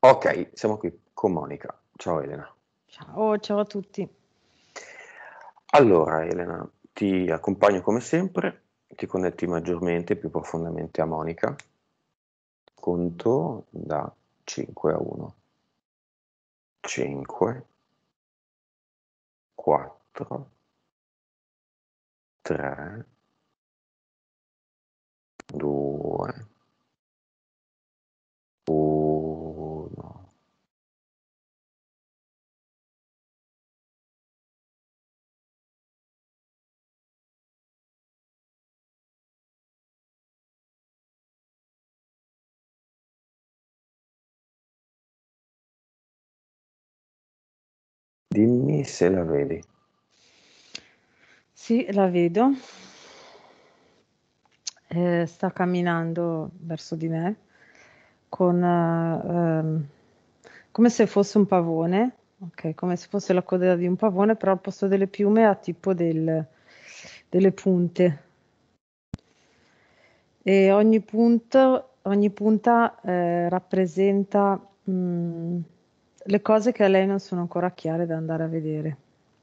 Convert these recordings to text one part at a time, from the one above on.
Ok, siamo qui con Monica. Ciao Elena. Ciao, ciao a tutti. Allora, Elena, ti accompagno come sempre, ti connetti maggiormente, più profondamente a Monica. Conto da 5 a 1. 5, 4, 3, 2, 1. Dimmi se la vedi. Sì, la vedo. Sta camminando verso di me con come se fosse un pavone, ok, come se fosse la coda di un pavone, però al posto delle piume ha tipo delle punte. E ogni punta rappresenta le cose che a lei non sono ancora chiare da andare a vedere,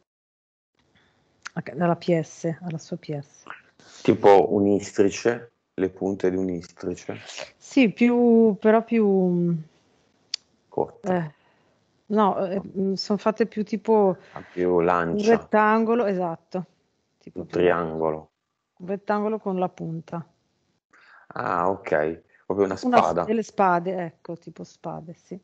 dalla PS, alla sua PS. Tipo un istrice, le punte di un istrice, Sì, però più, corte, eh, no, sono fatte più tipo ha più un lancia, rettangolo, esatto, tipo un più triangolo. un rettangolo con la punta. Ah, ok, proprio una Tipo spada. delle spade, ecco, tipo spade, sì.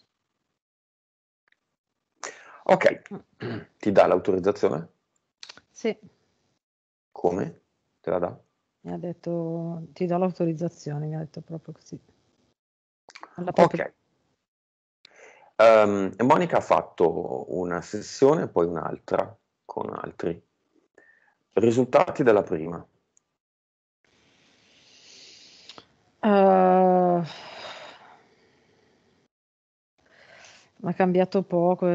Ok, Mm. ti dà l'autorizzazione? Sì, Come? Te la dà? mi ha detto, ti do l'autorizzazione, mi ha detto proprio così. Non l'ha proprio... Ok. Monica ha fatto una sessione, poi un'altra con altri. Risultati della prima. Eh, ma ha cambiato poco,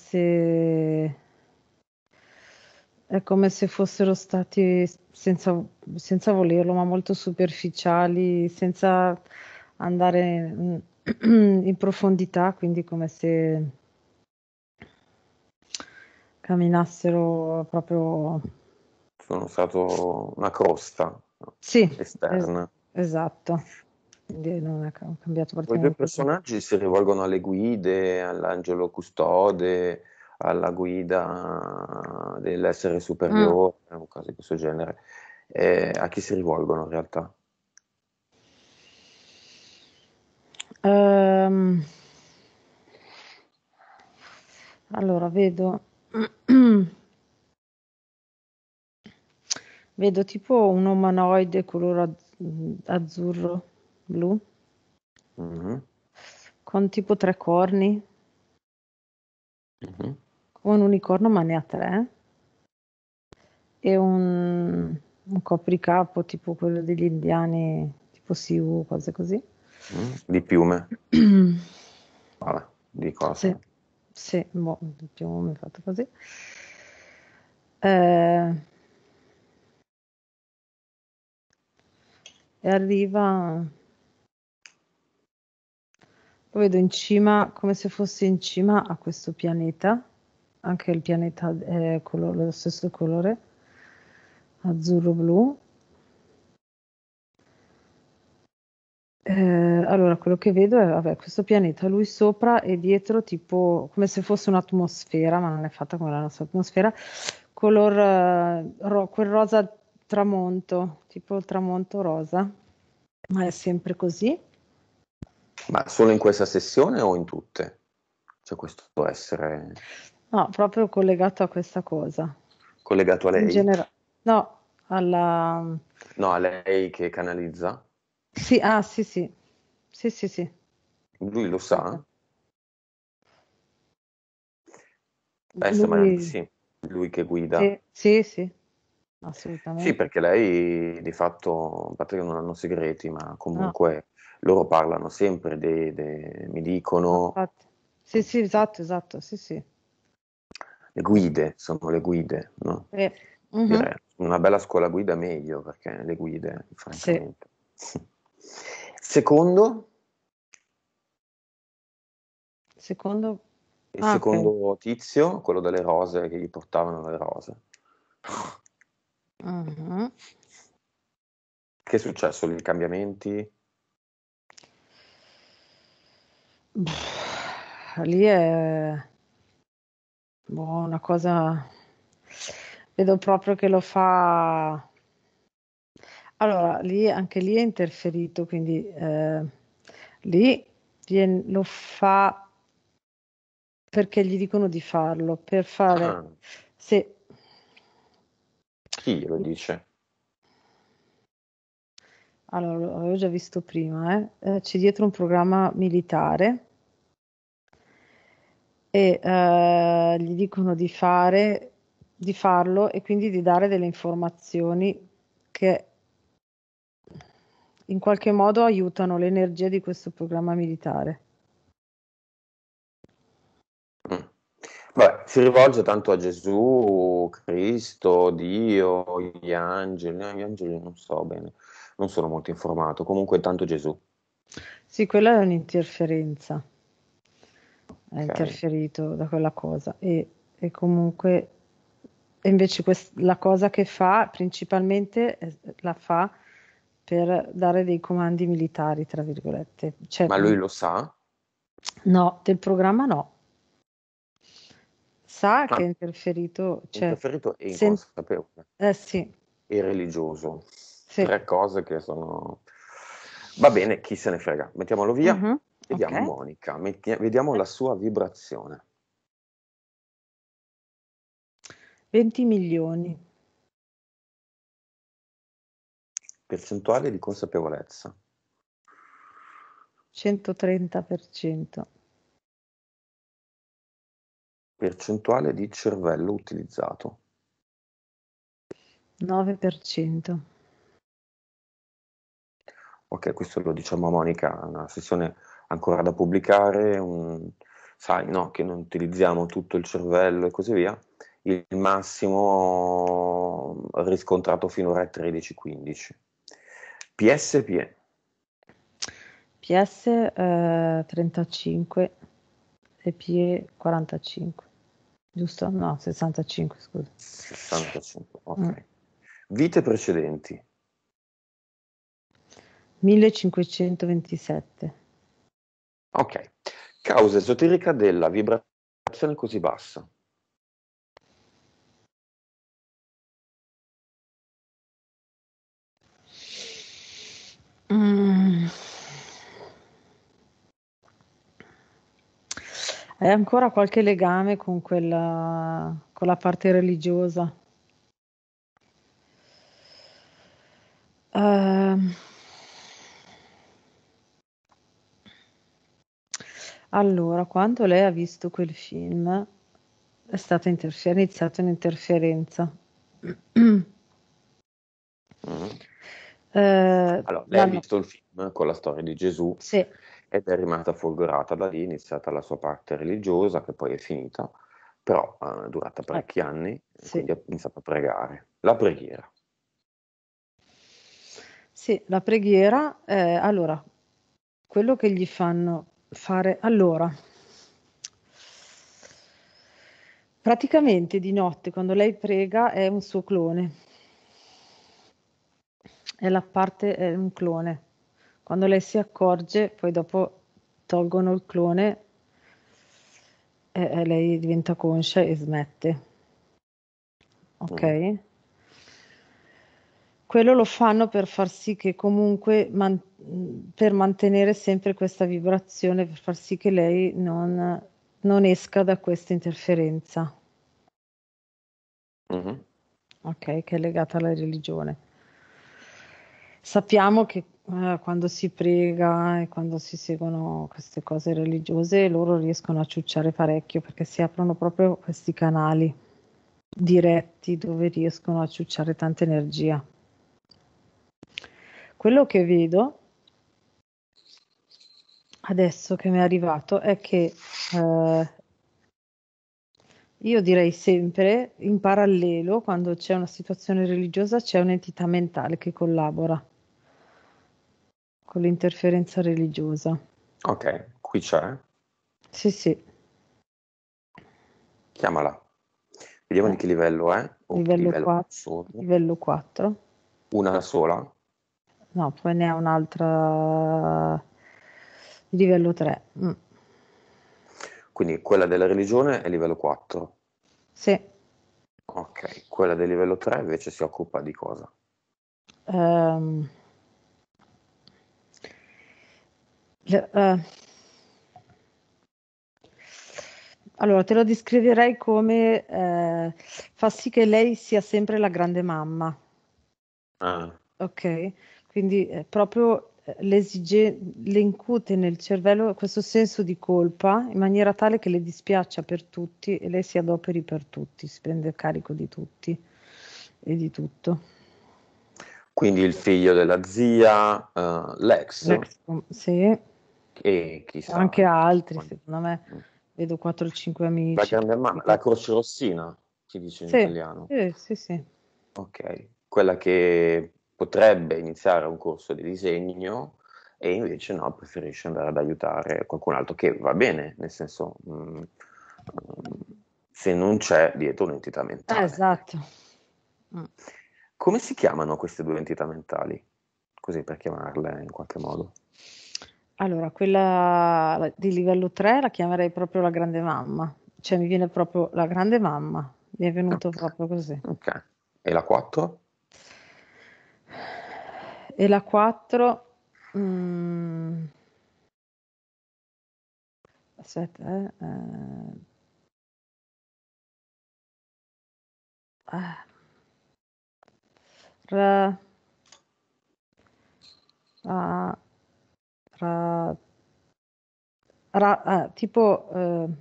è come se fossero stati senza volerlo, ma molto superficiali, senza andare in profondità, quindi come se camminassero proprio... Sono stato una crosta, no, Sì, esterna. esatto. Quindi non è cambiato Poi i due praticamente niente. personaggi si rivolgono alle guide, all'angelo custode, alla guida dell'essere Mm. superiore, o cose di questo genere. A chi si rivolgono in realtà? Ehm, allora, vedo tipo un umanoide color azzurro, blu, Mhm, con tipo tre corni, mhm. come un unicorno, ma ne ha tre, e un copricapo tipo quello degli indiani, tipo Siu, cose così. Di piume, vabbè, di Sì, cosa? sì, boh, più o meno mi è fatto così. Eh, e arriva, lo vedo in cima, come se fosse in cima a questo pianeta, anche il pianeta è lo stesso colore, azzurro-blu. Allora, quello che vedo è, vabbè, questo pianeta, lui sopra e dietro tipo come se fosse un'atmosfera, ma non è fatta come la nostra atmosfera, color, quel rosa tramonto, tipo il tramonto rosa, ma è sempre così. Ma solo in questa sessione o in tutte? Cioè questo può essere No, proprio collegato a questa cosa. collegato a In lei? generale, no, alla... No, a lei che canalizza? Sì, ah, sì, sì, sì, sì, sì. Lui lo sa? Ma Lui, sì, lui che guida. sì, sì, sì, Sì, assolutamente. perché lei di fatto, a parte che non hanno segreti, ma No, comunque loro parlano sempre, mi no, dicono, infatti. Sì, sì, esatto, esatto, sì, sì. le guide, sono le guide, no? Mhm, Direi, una bella scuola guida meglio, perché le guide, sì. francamente. Secondo, secondo... Il Ah, ok. secondo tizio, quello delle rose, che gli portavano le rose. Mhm. Che è successo lì? Cambiamenti? Lì è una cosa, vedo proprio che lo fa. Allora, anche lì è interferito, quindi lì lo fa perché gli dicono di farlo, per fare, Ah, se, chi glielo dice? allora, l'avevo già visto prima, c'è dietro un programma militare e gli dicono di farlo e quindi di dare delle informazioni che in qualche modo aiutano l'energia di questo programma militare. Mm. Beh, si rivolge tanto a Gesù, Cristo, Dio, gli angeli. Gli angeli non so bene, non sono molto informato. Comunque, tanto Gesù. Sì, quella è un'interferenza, è Ok. interferito da quella cosa e comunque e invece la cosa che fa principalmente la fa per dare dei comandi militari, tra virgolette. Cioè, Ma lui lo sa? no, del programma no. Sa che è Ah, interferito, cioè, interferito e sen- inconsapevole. sì, E religioso. sì. Tre cose che sono... Va bene, chi se ne frega. Mettiamolo via. Mhm, ok. Vediamo Monica. Vediamo la sua vibrazione. 20 milioni, Percentuale di consapevolezza. 130%, Percentuale di cervello utilizzato. 9%. Ok, questo lo diciamo a Monica, è una sessione ancora da pubblicare, sai, no, che non utilizziamo tutto il cervello e così via. Il massimo riscontrato finora è 13-15. PSPE, PS 35 e PE 45, giusto? No, 65, scusa. 65, Mm. ok. Vite precedenti, 1527. ok. Causa esoterica della vibrazione così bassa. Mm. Hai ancora qualche legame con con la parte religiosa? Ehm, allora, quando lei ha visto quel film, è stata è iniziata un'interferenza. Mm. Allora, lei ha L'hanno... visto il film con la storia di Gesù Sì, ed è rimasta folgorata da lì, è iniziata la sua parte religiosa, che poi è finita, però è durata eh, parecchi anni, e sì, quindi ha iniziato a pregare. La preghiera. sì, la preghiera, allora, quello che gli fanno fare, allora, praticamente di notte quando lei prega è un suo clone, è un clone. Quando lei si accorge, poi dopo tolgono il clone e lei diventa conscia e smette, ok? Mm. Quello lo fanno per far sì che comunque, per mantenere sempre questa vibrazione, per far sì che lei non esca da questa interferenza, Mhm. ok? Che è legata alla religione. Sappiamo che quando si prega e quando si seguono queste cose religiose, loro riescono a ciucciare parecchio perché si aprono proprio questi canali diretti dove riescono a ciucciare tanta energia. Quello che vedo adesso che mi è arrivato è che io direi sempre in parallelo, quando c'è una situazione religiosa, c'è un'entità mentale che collabora con l'interferenza religiosa. Ok, qui c'è. Sì, sì. Chiamala. Vediamo di Eh, che livello è, o che livello livello 4. sono. Livello 4. Una sola? No, poi ne ha un'altra di livello 3. Quindi quella della religione è livello 4. Sì. Ok, quella del livello 3 invece si occupa di cosa? Ehm, le- eh, allora, te lo descriverei come fa sì che lei sia sempre la grande mamma. Ah, Ok, quindi proprio le incute nel cervello questo senso di colpa in maniera tale che le dispiaccia per tutti e lei si adoperi per tutti, si prende carico di tutti e di tutto. quindi il figlio della zia, l'ex, Sì, e chissà. anche altri, secondo me, Mm. vedo 4-5 La amici. grande mamma, la croce rossina, si dice in Sì, italiano. sì, sì, sì. Ok, quella che potrebbe iniziare un corso di disegno e invece no, preferisce andare ad aiutare qualcun altro che va bene, nel senso, se non c'è dietro un'entità mentale. Esatto. Mm. Come si chiamano queste due entità mentali? Così per chiamarle in qualche modo. Allora, quella di livello 3 la chiamerei proprio la grande mamma, cioè mi viene proprio la grande mamma, mi è venuto Ok, proprio così. ok. E la 4? E la 4, mm, aspetta, ah, ra, ra, ra, tipo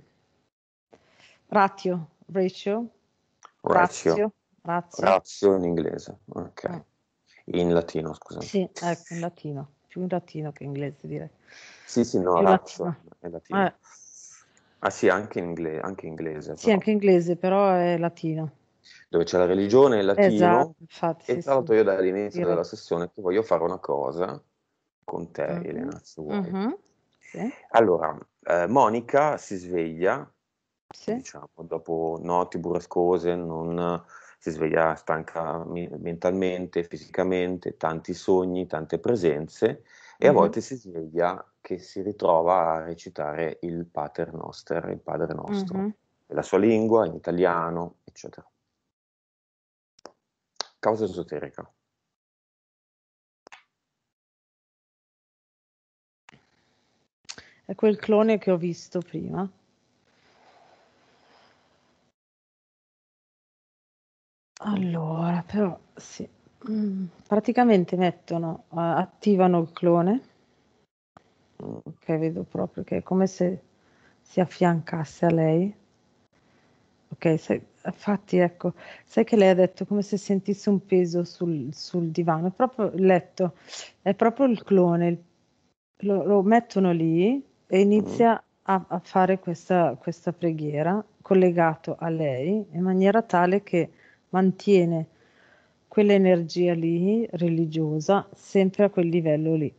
ratio, Ratio. razio. Ratio in inglese, Mm. ok. In latino, scusami. Sì, ecco, in latino, più in latino che in inglese direi, Sì, sì, no, più razzo latino. è latino. Eh, Ah sì, anche inglese sì, però. anche inglese, però è latino. Dove c'è la religione in Esatto, latino. infatti, E sì, tra sì. l'altro io dall'inizio Dire. della sessione ti voglio fare una cosa con te, Mhm, Elena, se vuoi. mhm, sì, Allora, Monica si sveglia, sì, diciamo, dopo notti burrascose, non si sveglia stanca mentalmente, fisicamente, tanti sogni, tante presenze, e a mhm, volte si sveglia che si ritrova a recitare il Pater Noster, il Padre Nostro, mhm. nella sua lingua, in italiano, eccetera. Causa esoterica. È quel clone che ho visto prima. Allora, però, sì. Praticamente attivano il clone, Mm. che vedo proprio che è come se si affiancasse a lei. Ok, infatti ecco, sai che lei ha detto come se sentisse un peso sul divano, è proprio il letto, è proprio il clone, lo mettono lì e Mm. inizia a fare questa preghiera collegato a lei in maniera tale che mantiene quell'energia lì religiosa sempre a quel livello lì.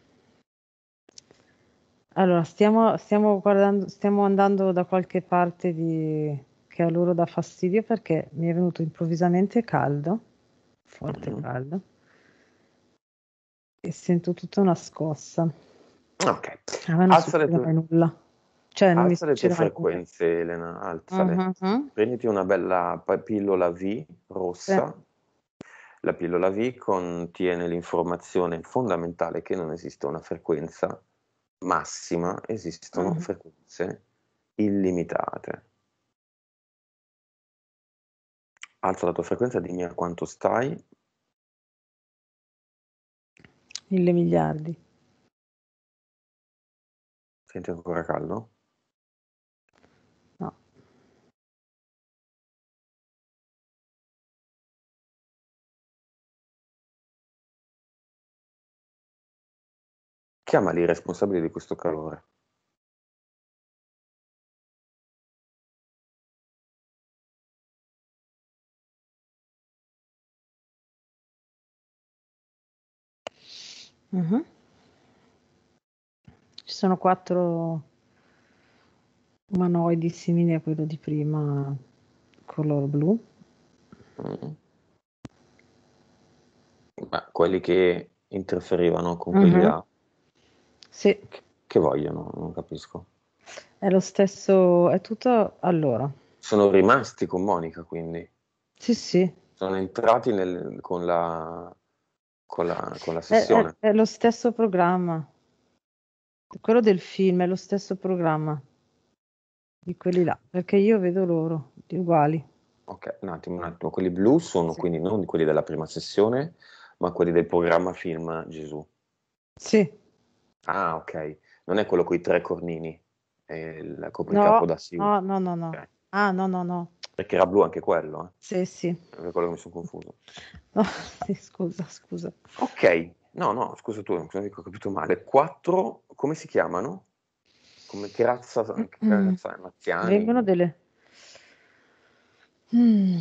Allora, stiamo guardando, stiamo andando da qualche parte che a loro dà fastidio perché mi è venuto improvvisamente caldo, forte Mm. caldo, e sento tutta una scossa. Ok, A me non alza le succede tue, mai nulla, cioè non mi alza le tue succede mai nulla. frequenze, Elena, alzale. Mhm, Prenditi una bella pillola V sì, rossa. La pillola V contiene l'informazione fondamentale che non esiste una frequenza massima, esistono mhm. frequenze illimitate. Alza la tua frequenza, dimmi a quanto stai. 1.000 miliardi. Senti ancora caldo? No, Chiamali i responsabili di questo calore. mhm. Ci sono 4, umanoidi simili a quello di prima, color blu. Mm. Ma quelli che interferivano con quelli là, Sì, che vogliono? Non capisco. è lo stesso, è tutto allora. Sono rimasti con Monica, quindi. Sì, sì, Sono entrati con la è, è- sessione. è lo stesso programma. Quello del film è lo stesso programma di quelli là, perché io vedo loro uguali. Ok, un attimo, un attimo. Quelli blu sono Sì. quindi non quelli della prima sessione, ma quelli del programma film Gesù. Sì, Ah, ok. Non è quello con i tre cornini e il copricapo no, da Siu. no, no, no, no. Ok. Ah, no, no, no. Perché era blu anche quello, Sì, sì. È quello che mi sono confuso. No, sì, scusa, scusa. Ok, no, no, scusa tu, non so che ho capito male. Quattro, come si chiamano? Che razza è? Vengono Marziani? delle... Mm.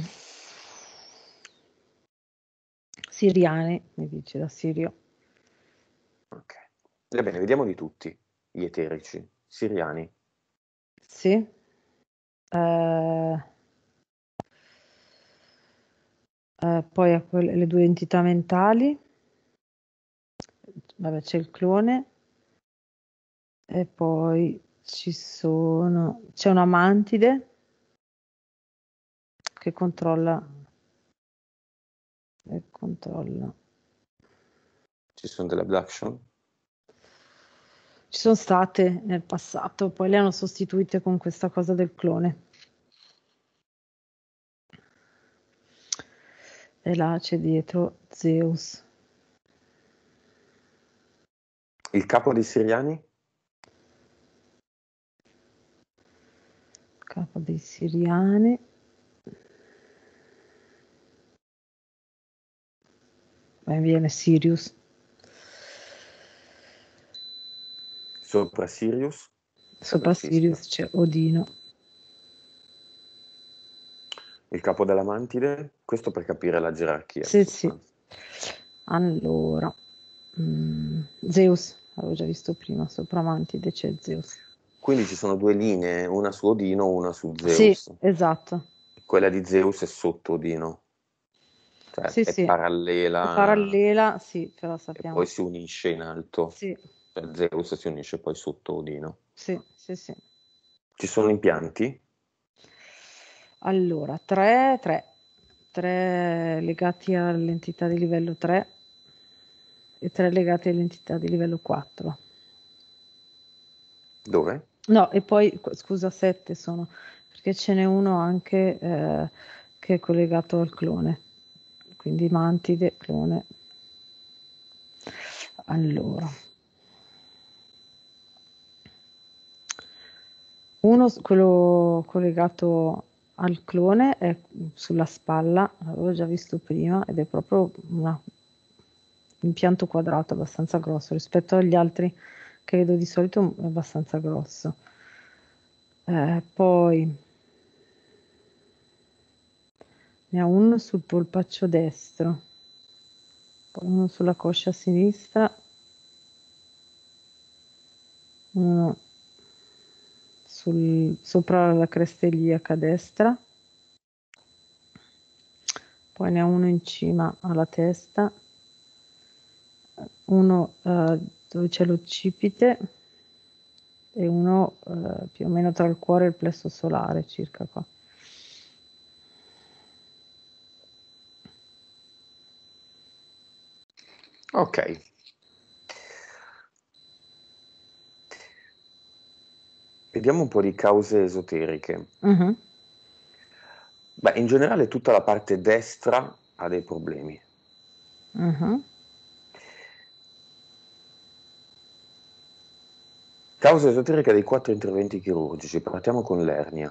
Siriani, mi dice da Sirio. Ok. Va bene, vediamo di tutti gli eterici. Siriani. Sì. Eh, poi le due entità mentali. Vabbè, c'è il clone. E poi c'è una mantide che controlla. Ci sono delle abduction? Ci sono state nel passato, poi le hanno sostituite con questa cosa del clone. E là c'è dietro Zeus, Il capo dei Siriani? capo dei Siriani. Poi viene Sirius, Sopra Sirius? sopra Sarebbe fischio. Sirius c'è Odino. Il capo della mantide? Questo per capire la gerarchia in Sì, sì. sostanza. Allora, Zeus, avevo già visto prima, sopra Mantide c'è Zeus. Quindi ci sono due linee, una su Odino, una su Sì, Zeus. esatto. Quella di Zeus è sotto Odino, cioè Sì, è sì, è parallela parallela, sì, però e sappiamo. poi si unisce in alto. Sì, Cioè Zeus si unisce poi sotto Odino. sì, sì, sì. Ci sono impianti? Allora, tre legati all'entità di livello 3 e tre legati all'entità di livello 4. Dove? No, e poi, scusa, 7 sono, perché ce n'è uno anche che è collegato al clone, quindi mantide, clone. Allora, uno, quello collegato al clone è sulla spalla, l'avevo già visto prima, ed è proprio un impianto quadrato abbastanza grosso rispetto agli altri che vedo di solito, è abbastanza grosso. Poi ne ha uno sul polpaccio destro, poi uno sulla coscia sinistra, uno sopra la cresta iliaca destra, poi ne ha uno in cima alla testa, uno dove c'è l'occipite e uno più o meno tra il cuore e il plesso solare, circa qua. Ok. Vediamo un po' di cause esoteriche. Mhm. Beh, in generale tutta la parte destra ha dei problemi. Mhm. Causa esoterica dei 4 interventi chirurgici. Partiamo con l'ernia.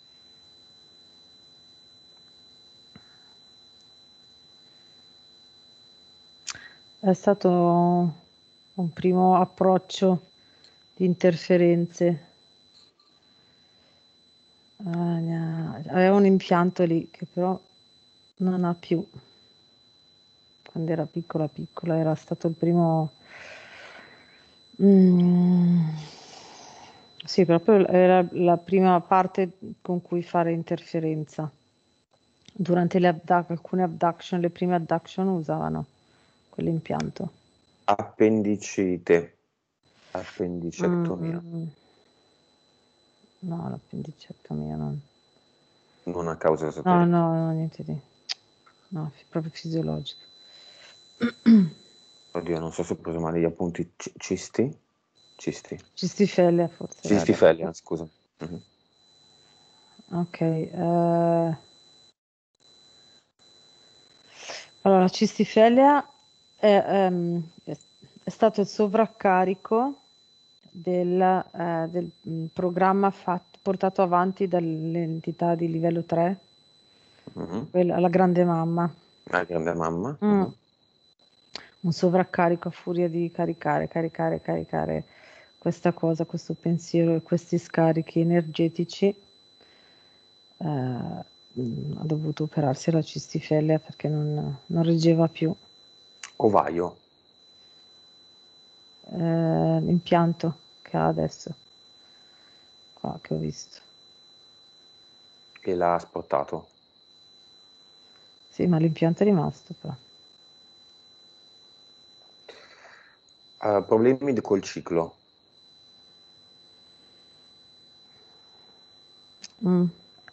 È stato un primo approccio di interferenze. Aveva un impianto lì che però non ha più. Quando era piccola piccola era stato il primo Sì, proprio era la prima parte con cui fare interferenza. Durante alcune abduction, le prime abduction usavano quell'impianto. Appendicite, Mm, appendicectomia, mm, mm. No, l'appendicectomia non. non a causa No, esoterica. no, no, niente di. No, proprio fisiologica. Oddio, non so se ho preso male gli appunti. Cisti? Cisti. Cistifellea forse era Cistifelia, adesso. scusa. Mhm. Ok. Allora, la cistifellea è stato il sovraccarico del programma portato avanti dall'entità di livello 3, Mhm. la grande mamma. La grande mamma. Mm. Mhm. Un sovraccarico a furia di caricare, caricare, caricare questa cosa, questo pensiero e questi scarichi energetici. Ha dovuto operarsi la cistifellea perché non reggeva più. Ovaio. L'impianto che ha adesso, qua che ho visto. E l'ha asportato. Sì, ma l'impianto è rimasto però. Problemi col ciclo. Mm.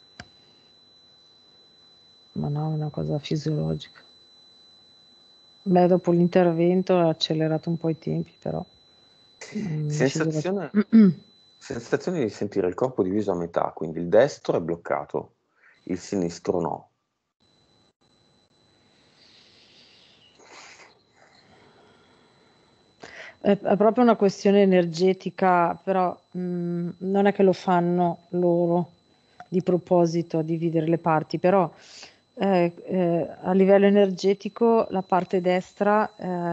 Ma no, è una cosa fisiologica. Beh, dopo l'intervento ha accelerato un po' i tempi, però è fisiologico. Sensazione, sensazione di sentire il corpo diviso a metà, quindi il destro è bloccato, il sinistro no. È proprio una questione energetica, però non è che lo fanno loro di proposito a dividere le parti, però a livello energetico la parte destra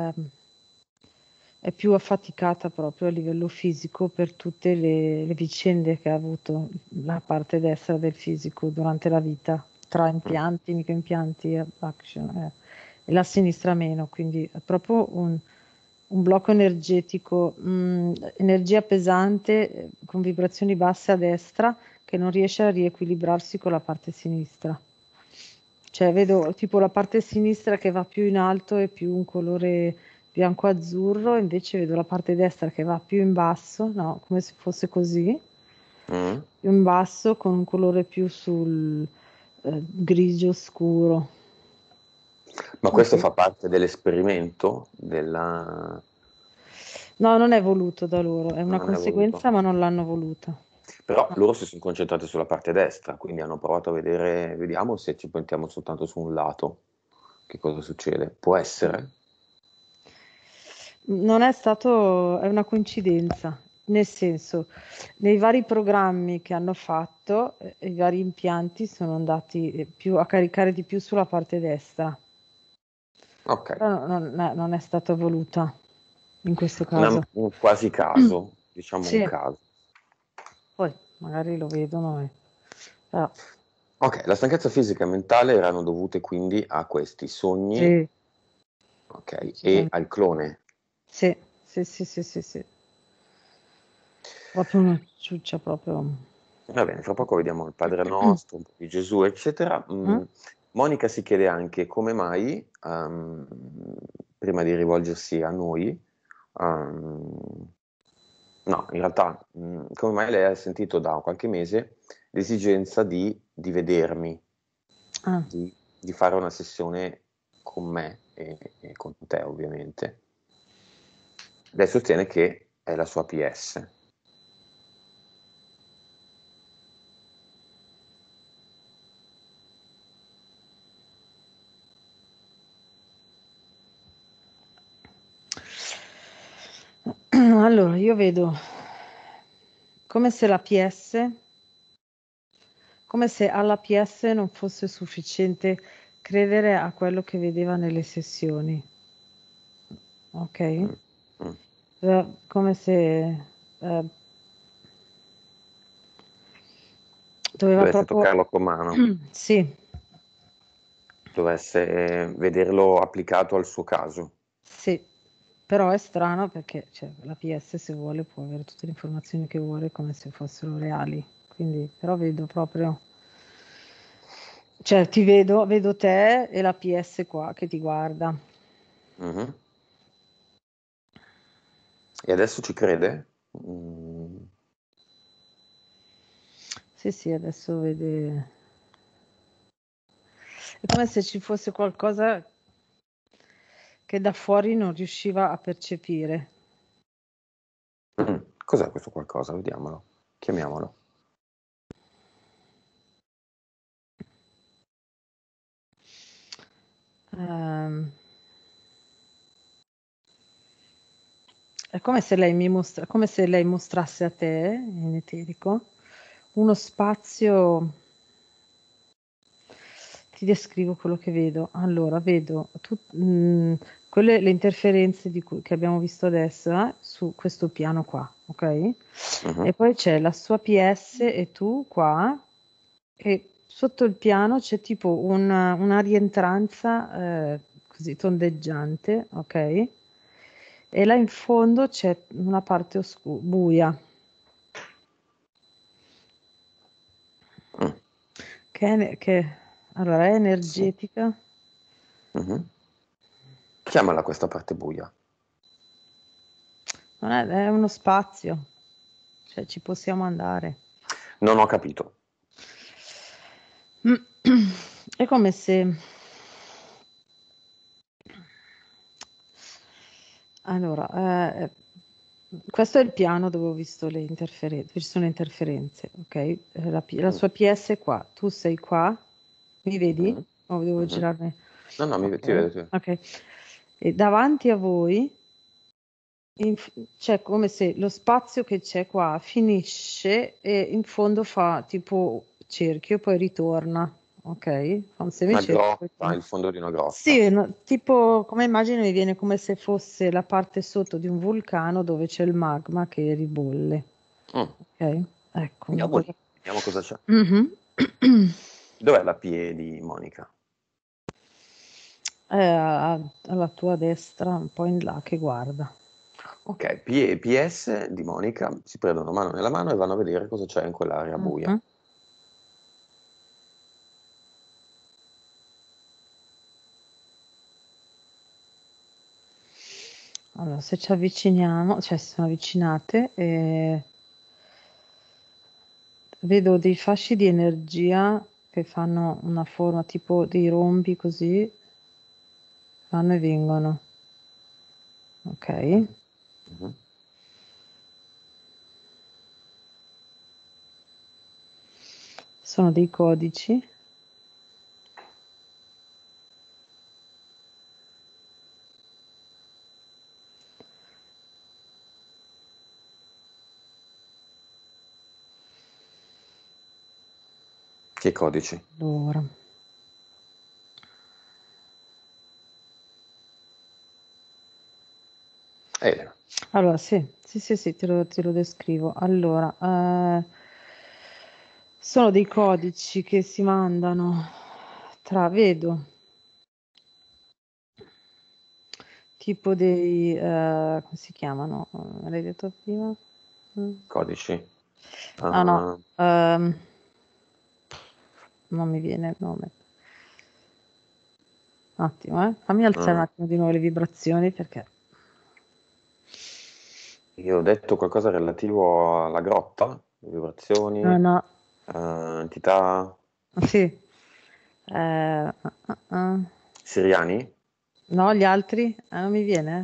è più affaticata proprio a livello fisico per tutte le vicende che ha avuto la parte destra del fisico durante la vita, tra Mm. impianti, microimpianti, action, e la sinistra meno, quindi è proprio un blocco energetico, energia pesante con vibrazioni basse a destra che non riesce a riequilibrarsi con la parte sinistra. Cioè vedo tipo la parte sinistra che va più in alto e più un colore bianco-azzurro, invece vedo la parte destra che va più in basso, no, come se fosse così, Mm. più in basso con un colore più sul grigio scuro. Ma questo Ok. fa parte dell'esperimento, della... No, non è voluto da loro, è una non è voluto. conseguenza, ma non l'hanno voluta. Però No. loro si sono concentrati sulla parte destra, quindi hanno provato a vedere, vediamo se ci puntiamo soltanto su un lato, che cosa succede. Può essere? Non è stato, è una coincidenza, nel senso, nei vari programmi che hanno fatto, i vari impianti sono andati a caricare di più sulla parte destra, Ok, però non è stata voluta in questo caso. un quasi caso, diciamo un Sì, caso. poi magari lo vedono. Però, Ok, la stanchezza fisica e mentale erano dovute quindi a questi sogni, sì, ok, e decisamente. al clone. Sì, sì, sì, sì, sì, sì. Proprio una ciuccia, proprio. Va bene, fra poco vediamo il Padre Nostro, un po' di Gesù, eccetera. Mm? Monica si chiede anche come mai, prima di rivolgersi a noi, no, in realtà, come mai lei ha sentito da qualche mese l'esigenza di vedermi, Ah. di fare una sessione con me e con te, ovviamente. Lei sostiene che è la sua PS. Allora, io vedo come se la PS, come se alla PS non fosse sufficiente credere a quello che vedeva nelle sessioni, ok? Mm, mm. Come se eh, doveva Dovesse proprio, toccarlo con mano, sì, dovesse vederlo applicato al suo caso. sì, Però è strano perché cioè, la PS se vuole può avere tutte le informazioni che vuole come se fossero reali. Quindi, però vedo proprio, cioè ti vedo te e la PS qua che ti guarda. Mhm. E adesso ci crede? Mm. Sì, sì, adesso vede. È come se ci fosse qualcosa che da fuori non riusciva a percepire. Cos'è questo qualcosa? Vediamolo. Chiamiamolo. Ehm, è come se lei come se lei mostrasse a te, in eterico, uno spazio. Ti descrivo quello che vedo. Allora, vedo le interferenze che abbiamo visto adesso, su questo piano qua, ok? Mhm. E poi c'è la sua PS e tu qua, e sotto il piano c'è tipo una rientranza così tondeggiante, ok? E là in fondo c'è una parte buia, Mm. allora è Sì. energetica. Mhm. Chiamala questa parte buia. Non è uno spazio, cioè ci possiamo andare. Non ho capito. È come se. Allora, questo è il piano dove ho visto le interferenze, ci sono le interferenze, ok? La Mm. sua PS è qua, tu sei qua, mi vedi? Mhm. O devo Mhm. girarmi? No, no, ti Ok, vedo, ti vedo. ok. E davanti a voi c'è come se lo spazio che c'è qua finisce e in fondo fa tipo cerchio, poi ritorna, ok? Fa un Una semicerchio. Poi grotta, il fondo di una grotta. sì, tipo come immagine mi viene come se fosse la parte sotto di un vulcano dove c'è il magma che ribolle, Mm. ok? Ecco, una Andiamo cosa. lì, vediamo cosa c'è. Mhm. Dov'è la PE di Monica? Alla tua destra, un po' in là che guarda. Ok, PE e PS di Monica si prendono mano nella mano e vanno a vedere cosa c'è in quell'area buia. Mhm. Allora, se ci avviciniamo, cioè si sono avvicinate, vedo dei fasci di energia che fanno una forma tipo dei rombi così, vanno e vengono. Ok? Mhm. Sono dei codici. Che codici? Allora, Elena. allora sì, sì, sì, sì, te lo descrivo. Allora, sono dei codici che si mandano vedo, tipo come si chiamano? L'hai detto prima? Mm. Codici. Ah no, Ah, non mi viene il nome. Un attimo, fammi alzare un ah. attimo di nuovo le vibrazioni perché. Io ho detto qualcosa relativo alla grotta, No, vibrazioni, no, entità sì. Ah. siriani. No, gli altri? Non mi viene?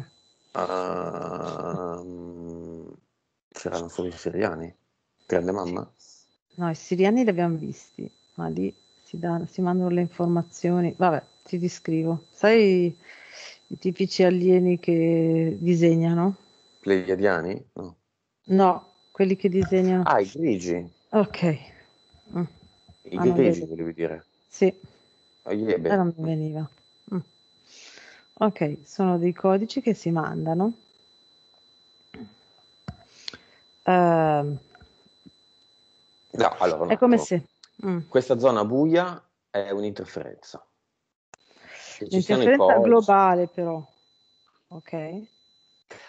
Ehm, C'erano solo i siriani. Grande mamma? No, i siriani li abbiamo visti, ma lì si mandano le informazioni. Vabbè, ti descrivo. Sai i tipici alieni che disegnano? Pleiadiani? No. No, quelli che disegnano. Ah, i grigi. Ok. Mm. I Non grigi vedo. volevi dire. Sì, Aiebe. non mi veniva. Mm. Ok, sono dei codici che si mandano. Ehm, No, allora un è come attimo. se. Mm. Questa zona buia è un'interferenza. Che ci siano i L'interferenza codici. globale però, ok?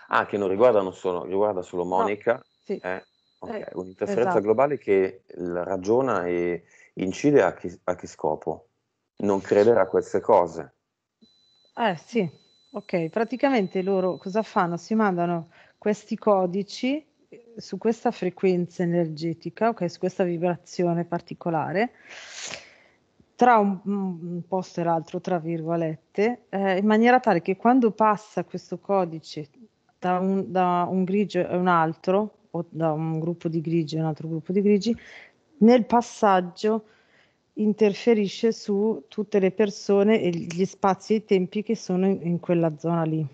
Ah, che non riguarda solo No, Monica. sì, Ok, un'interferenza esatto. globale che ragiona e incide a che scopo? Non credere a queste cose. Sì, ok, praticamente loro cosa fanno? Si mandano questi codici su questa frequenza energetica, ok, su questa vibrazione particolare, tra un posto e l'altro, tra virgolette, in maniera tale che quando passa questo codice da un grigio e un altro, o da un gruppo di grigi e un altro gruppo di grigi, nel passaggio interferisce su tutte le persone e gli spazi e i tempi che sono in quella zona lì,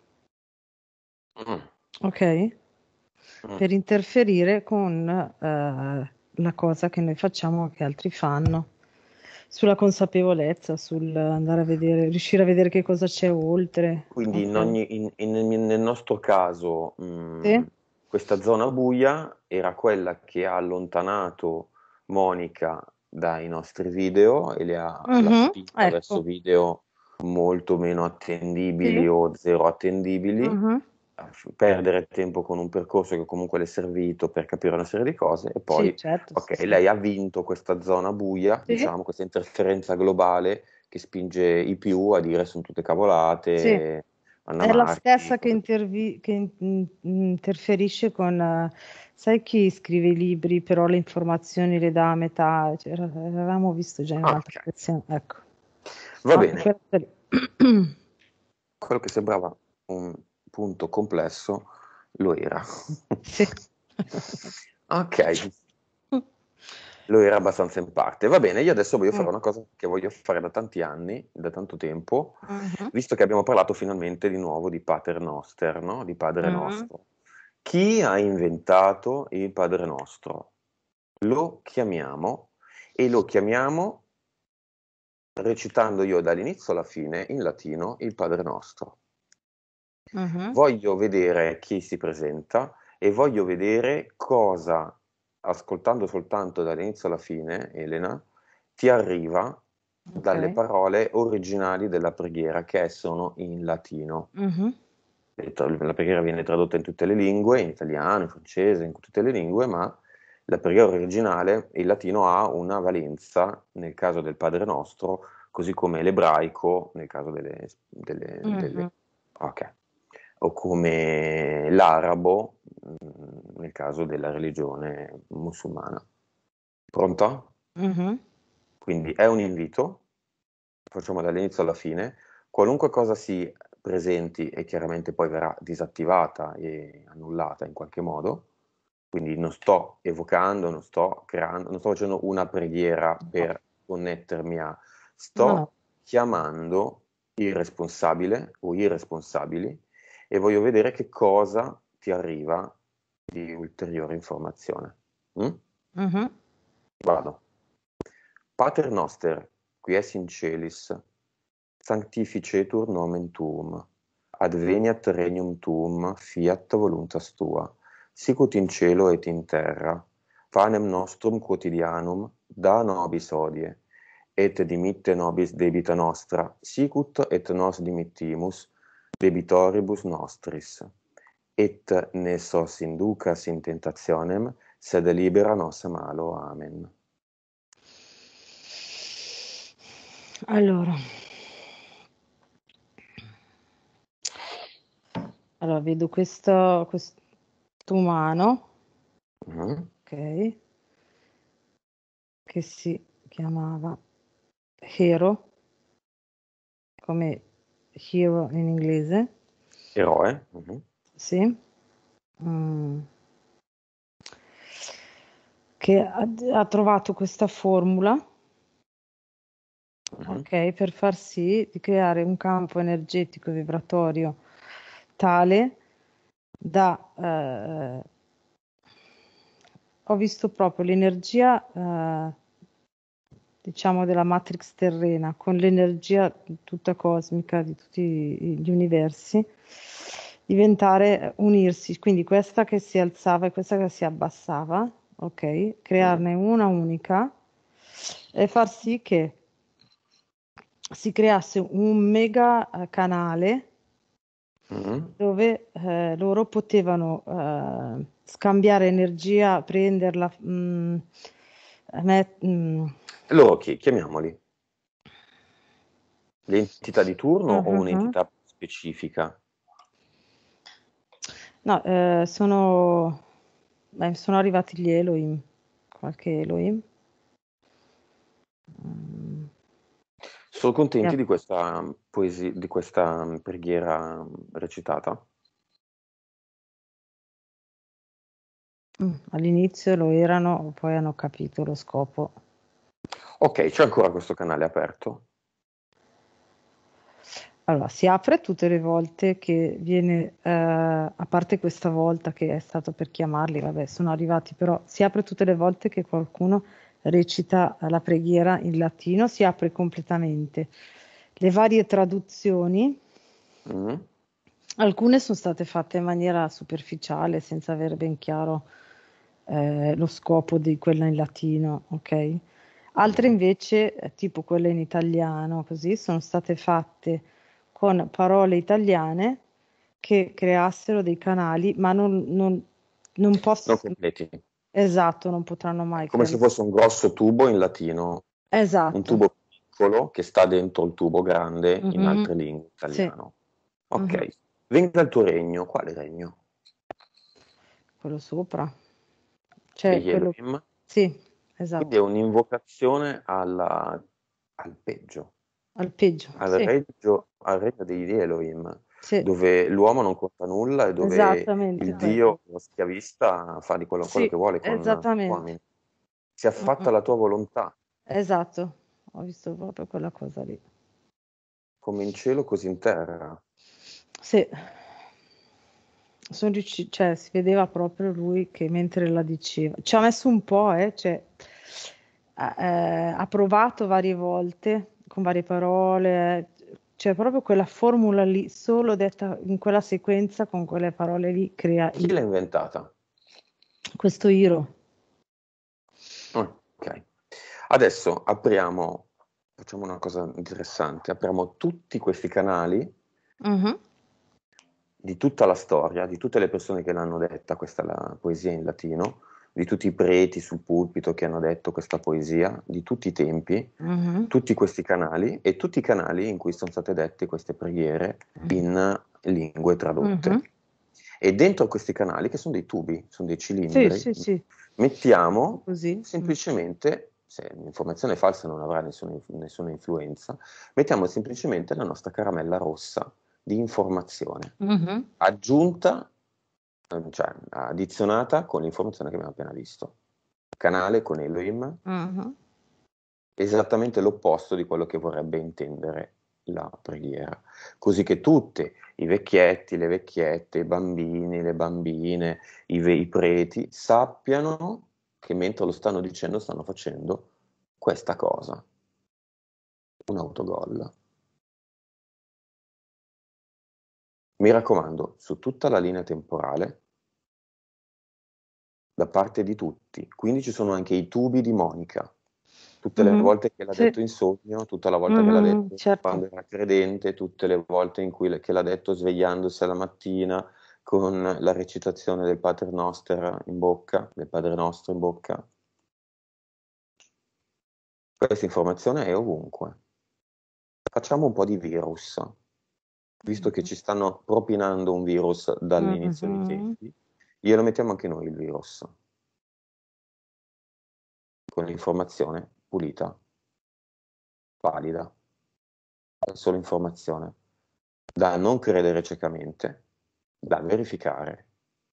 Mm, ok? mm. Per interferire con la cosa che noi facciamo che altri fanno, sulla consapevolezza, sul andare a vedere, riuscire a vedere che cosa c'è oltre, Quindi ok? nel nostro caso, Sì? questa zona buia era quella che ha allontanato Monica dai nostri video e l'ha Mhm, spinta verso ecco, video molto meno sì. attendibili o zero attendibili, Mhm, perdere tempo con un percorso che comunque le è servito per capire una serie di cose e sì, poi, certo, sì, ok, sì. lei ha vinto questa zona buia, Sì, diciamo, questa interferenza globale che spinge i più a dire sono tutte sì. cavolate, Anna È la Marchi, stessa che, interferisce con, sai chi scrive i libri, però le informazioni le dà a metà, cioè, avevamo visto già in Ah, un'altra ok, lezione, ecco. va Ok, bene. questa lì. Quello che sembrava un punto complesso lo era. Sì. Ok, lo era abbastanza in parte. Va bene, io adesso voglio fare Mm. una cosa che voglio fare da tanti anni, da tanto tempo, Mhm. visto che abbiamo parlato finalmente di nuovo di Pater Noster, no? Di Padre Mm. Nostro. Chi ha inventato il Padre Nostro? Lo chiamiamo e lo chiamiamo recitando io dall'inizio alla fine in latino il Padre Nostro. Mhm. Voglio vedere chi si presenta e voglio vedere cosa, ascoltando soltanto dall'inizio alla fine, Elena, ti arriva Ok. dalle parole originali della preghiera che sono in latino. Mhm. La preghiera viene tradotta in tutte le lingue, in italiano, in francese, in tutte le lingue, ma la preghiera originale, il latino ha una valenza nel caso del Padre Nostro, così come l'ebraico nel caso Mhm. ok. O come l'arabo nel caso della religione musulmana. Pronto? Mhm. Quindi è un invito, facciamo dall'inizio alla fine, qualunque cosa si presenti e chiaramente poi verrà disattivata e annullata in qualche modo, quindi non sto evocando, non sto creando, non sto facendo una preghiera No, per connettermi a, no, no. sto chiamando il responsabile o i responsabili e voglio vedere che cosa ti arriva di ulteriore informazione. Mm? Mhm. Vado. Pater noster, qui es in celis, sanctificetur nomen tuum, adveniat regnum tuum, fiat voluntas tua, sicut in cielo et in terra. Panem nostrum quotidianum da nobis hodie, et dimitte nobis debita nostra, sicut et nos dimittimus debitoribus nostris. Et ne sos inducas in tentationem, sed libera nos a malo. Amen. Allora, vedo quest'umano, Mhm. ok, che si chiamava Hero, come hero in inglese, Eroe. Mhm. sì. Mm. Che ha trovato questa formula, Mhm. ok, per far sì di creare un campo energetico e vibratorio tale da, ho visto proprio l'energia, diciamo, della matrix terrena con l'energia tutta cosmica di tutti gli universi, diventare, unirsi, quindi questa che si alzava e questa che si abbassava, ok, Mhm. crearne una unica e far sì che si creasse un mega canale Mm. dove loro potevano scambiare energia, prenderla, Loro chi? Chiamiamoli. L'entità di turno o mhm. un'entità specifica? No, sono arrivati gli Elohim, qualche Elohim. Mm, Sono yeah. contenti di questa poesia, di questa preghiera recitata? All'inizio lo erano, poi hanno capito lo scopo. Ok, c'è ancora questo canale aperto? Allora, si apre tutte le volte che viene, a parte questa volta che è stato per chiamarli, vabbè, sono arrivati, però si apre tutte le volte che qualcuno recita la preghiera in latino, si apre completamente. Le varie traduzioni, Mm. alcune sono state fatte in maniera superficiale, senza avere ben chiaro, lo scopo di quella in latino, ok? Altre Mm. invece, tipo quelle in italiano, così, sono state fatte con parole italiane che creassero dei canali, ma non Non possono, completi. esatto, non potranno È mai come se creare. fosse un grosso tubo in latino, un Esatto. tubo piccolo che sta dentro il tubo grande in Mhm. altre lingue Sì. italiano. Mhm. Ok, venga il tuo regno. Quale regno? Quello sopra. Cioè, Degli quello. Elohim? Sì, Quindi è esatto. un'invocazione al peggio, Al peggio. Sì, al regno degli Elohim, sì, dove l'uomo non conta nulla e dove esattamente il quello. Dio, lo schiavista, fa di quello Sì, che vuole con esattamente. uomini. Sia Mm-mm. fatta la tua volontà, Esatto. Ho visto proprio quella cosa lì. come in cielo così in terra. Sì, cioè, si vedeva proprio lui che mentre la diceva, ci ha messo un po', cioè, ha provato varie volte con varie parole, cioè proprio quella formula lì, solo detta in quella sequenza con quelle parole lì, crea Chi l'ha inventata? questo Hiro. Ok. Adesso facciamo una cosa interessante, apriamo tutti questi canali Mhm, di tutta la storia, di tutte le persone che l'hanno detta, questa è la poesia in latino, di tutti i preti sul pulpito che hanno detto questa poesia, di tutti i tempi, mhm, tutti questi canali e tutti i canali in cui sono state dette queste preghiere in lingue tradotte. mhm. E dentro questi canali, che sono dei tubi, sono dei Sì, cilindri, sì, sì, mettiamo così. semplicemente, se l'informazione falsa non avrà nessuna influenza, mettiamo semplicemente la nostra caramella rossa di informazione, Mhm, aggiunta, cioè addizionata con l'informazione che abbiamo appena visto. Canale con Elohim, mhm. esattamente l'opposto di quello che vorrebbe intendere la preghiera. Così che tutti, i vecchietti, le vecchiette, i bambini, le bambine, i preti, sappiano che mentre lo stanno dicendo stanno facendo questa cosa, un autogol. Mi raccomando, su tutta la linea temporale, da parte di tutti. Quindi ci sono anche i tubi di Monica. Tutte le Mhm. volte che l'ha Sì, detto in sogno, tutta la volta che l'ha mhm, detto certo. quando era credente, tutte le volte in cui che l'ha detto svegliandosi alla mattina con la recitazione del Pater Noster in bocca, del Padre Nostro in bocca. Questa informazione è ovunque. Facciamo un po' di virus, visto che ci stanno propinando un virus dall'inizio dei Mhm. tempi, glielo mettiamo anche noi il virus, con l'informazione pulita, valida, solo informazione, da non credere ciecamente, da verificare.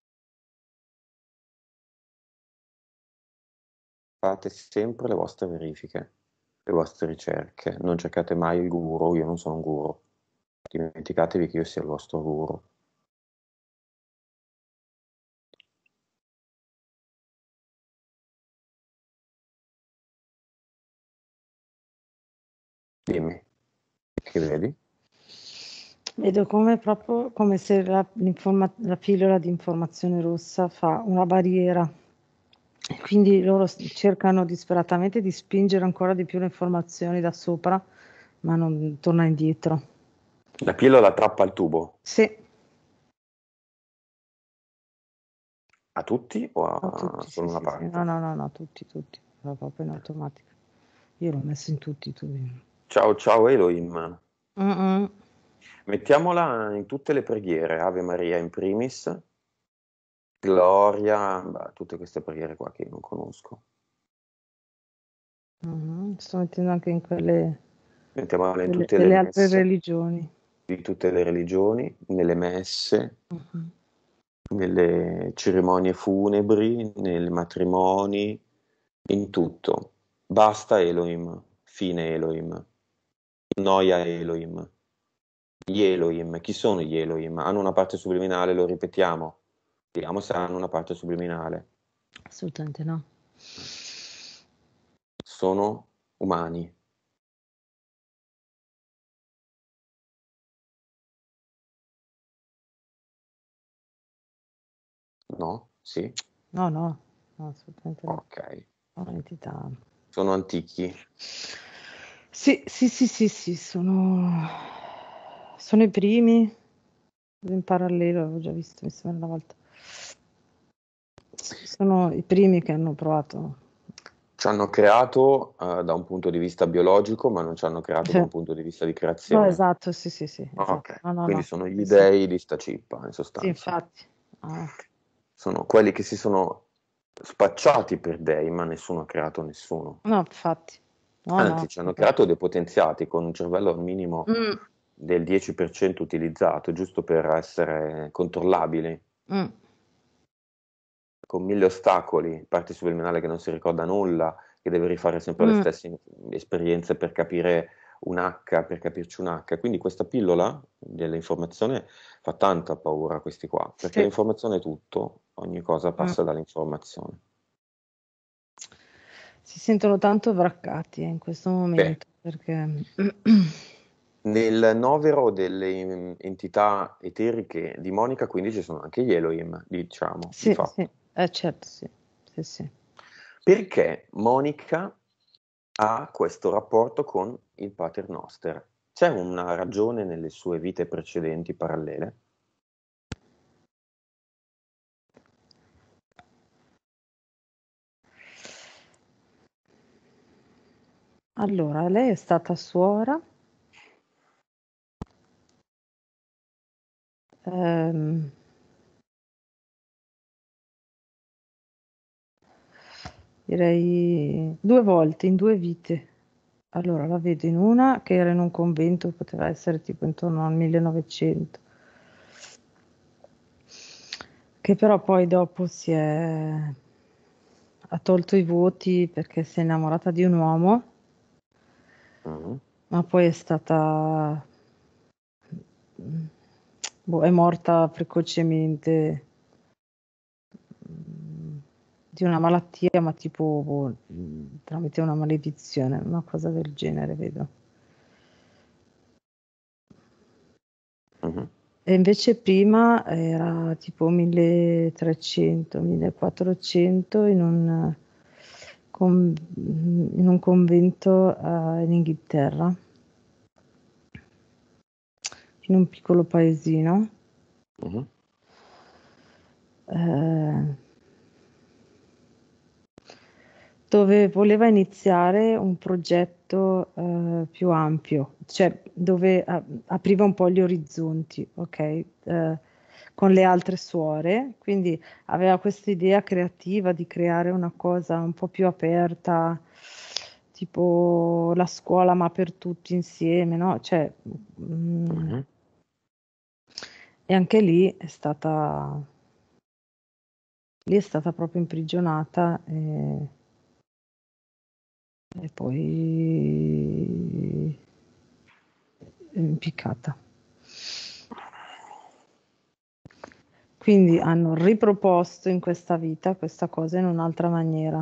Fate sempre le vostre verifiche, le vostre ricerche, non cercate mai il guru, io non sono un guru, dimenticatevi che io sia il vostro guru. Dimmi, che vedi? Vedo come proprio come se la pillola di informazione rossa fa una barriera. E quindi loro cercano disperatamente di spingere ancora di più le informazioni da sopra, ma non torna indietro. La pillola trappa il tubo. Sì, A tutti o No, a tutti, sì, solo una sì, sì. No, parte? no, no, no, tutti, tutti. Va proprio in automatico. Io l'ho messo in tutti, tu. Ciao, ciao Elohim. Mm-mm. Mettiamola in tutte le preghiere, Ave Maria in primis, Gloria, beh, tutte queste preghiere qua che io non conosco. Mhm. Sto mettendo anche in quelle Mettiamola in tutte le delle altre messe, religioni. di tutte le religioni, nelle messe, Mhm. nelle cerimonie funebri, nei matrimoni, in tutto. Basta Elohim, fine Elohim, noia Elohim. Gli Elohim, chi sono gli Elohim? Hanno una parte subliminale, lo ripetiamo. Vediamo se hanno una parte subliminale. Assolutamente no. Sono umani. No? Sì? No, no, no, assolutamente no. Ok. È un'entità. Sono antichi. Sì, sì, sì, sì, sì, sono i primi in parallelo, avevo già visto, mi sembra una volta. Sì, sono i primi che hanno provato. Ci hanno creato da un punto di vista biologico, ma non ci hanno creato da Sì. un punto di vista di No, creazione. esatto, sì, sì, sì, esatto. Ok, No, no, quindi no. sono gli Sì, sì. dei di sta cippa, in Sì, sostanza. infatti. Ah, Sono quelli che si sono spacciati per dei, ma nessuno ha creato nessuno. no, infatti. No, no, Anzi, ci hanno creato infatti. depotenziati con un cervello al minimo Mm, del 10% utilizzato, giusto per essere controllabili, mm, con mille ostacoli, parte subliminale che non si ricorda nulla, che deve rifare sempre le mm. stesse esperienze per capire un H, per capirci un H. Quindi questa pillola dell'informazione fa tanta paura a questi qua, perché Sì. l'informazione è tutto, ogni cosa Mm. passa dall'informazione. Si sentono tanto braccati in questo Beh, momento perché nel novero delle entità eteriche di Monica, quindi ci sono anche gli Elohim, diciamo, di sì, sì, fatto. certo, sì, sì, sì. Perché Monica ha questo rapporto con il Pater Noster? C'è una ragione nelle sue vite precedenti parallele? Allora, lei è stata suora, ehm, direi due volte, in due vite. Allora, la vedo in una che era in un convento, poteva essere tipo intorno al 1900, che però poi dopo ha tolto i voti perché si è innamorata di un uomo, Mhm, ma poi è stata, boh, è morta precocemente di una malattia, ma tipo boh, tramite una maledizione, una cosa del genere, vedo. mhm, E invece prima era tipo 1300, 1400 in un convento in Inghilterra, in un piccolo paesino. mhm, eh, dove voleva iniziare un progetto più ampio, cioè dove apriva un po' gli orizzonti, ok? Con le altre suore, quindi aveva questa idea creativa di creare una cosa un po' più aperta, tipo la scuola ma per tutti insieme, no? Cioè, mhm. e anche lì è stata proprio imprigionata e poi impiccata. Quindi hanno riproposto in questa vita questa cosa in un'altra maniera.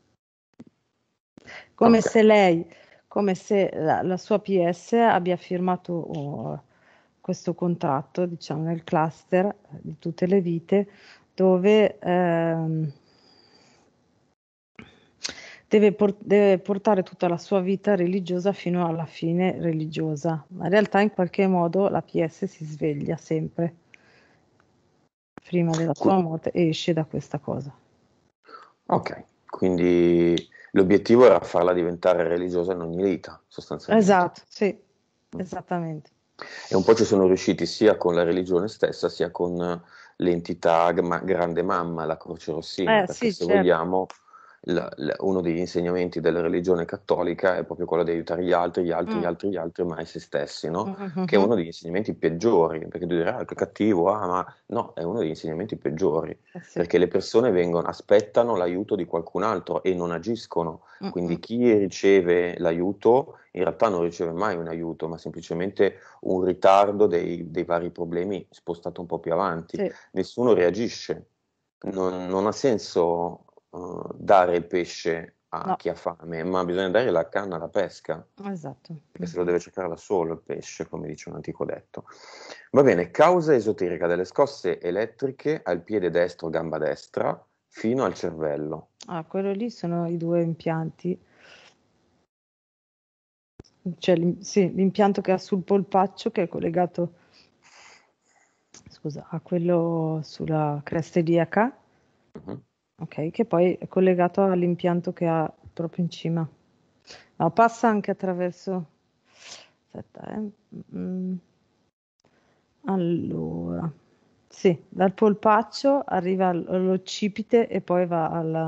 Come Ok. se lei, come se la sua PS abbia firmato questo contratto, diciamo, nel cluster di tutte le vite, dove deve portare tutta la sua vita religiosa fino alla fine religiosa, ma in realtà in qualche modo la PS si sveglia sempre. prima della sua morte, esce da questa cosa. Ok, quindi l'obiettivo era farla diventare religiosa in ogni vita, sostanzialmente. Esatto, sì, esattamente. E un po' ci sono riusciti sia con la religione stessa, sia con l'entità grande mamma, la Croce Rossina, perché Sì, se certo. vogliamo, uno degli insegnamenti della religione cattolica è proprio quello di aiutare gli altri, gli altri, gli Mm. altri, gli altri, mai se stessi, no? Che è Mhm. uno degli insegnamenti peggiori, perché tu dirai, che cattivo, ma no, è uno degli insegnamenti peggiori, Sì. perché le persone aspettano l'aiuto di qualcun altro e non agiscono. Quindi Mm-mm. chi riceve l'aiuto in realtà non riceve mai un aiuto, ma semplicemente un ritardo dei vari problemi spostato un po' più avanti. Sì, Nessuno reagisce. Non ha senso dare il pesce a no, chi ha fame, ma bisogna dare la canna alla pesca, esatto. perché se lo deve cercare da solo il pesce, come dice un antico detto. Va bene, causa esoterica delle scosse elettriche al piede destro, gamba destra, fino al cervello. Ah, quello lì sono i due impianti. Cioè, sì, l'impianto che ha sul polpaccio che è collegato, scusa, a quello sulla cresta iliaca, Mhm. ok, che poi è collegato all'impianto che ha proprio in cima. No, passa anche attraverso. Aspetta, Mm, allora, sì, dal polpaccio arriva all'occipite e poi va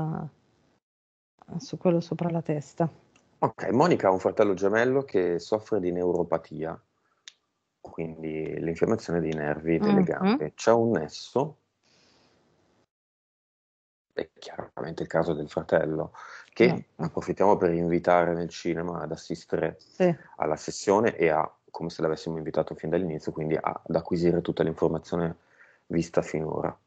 su quello sopra la testa. Ok, Monica ha un fratello gemello che soffre di neuropatia, quindi l'infiammazione dei nervi delle Mhm. gambe. C'è un nesso, è chiaramente il caso del fratello, che No, approfittiamo per invitare nel cinema ad assistere sì. alla sessione e a, come se l'avessimo invitato fin dall'inizio, quindi ad acquisire tutta l'informazione vista finora.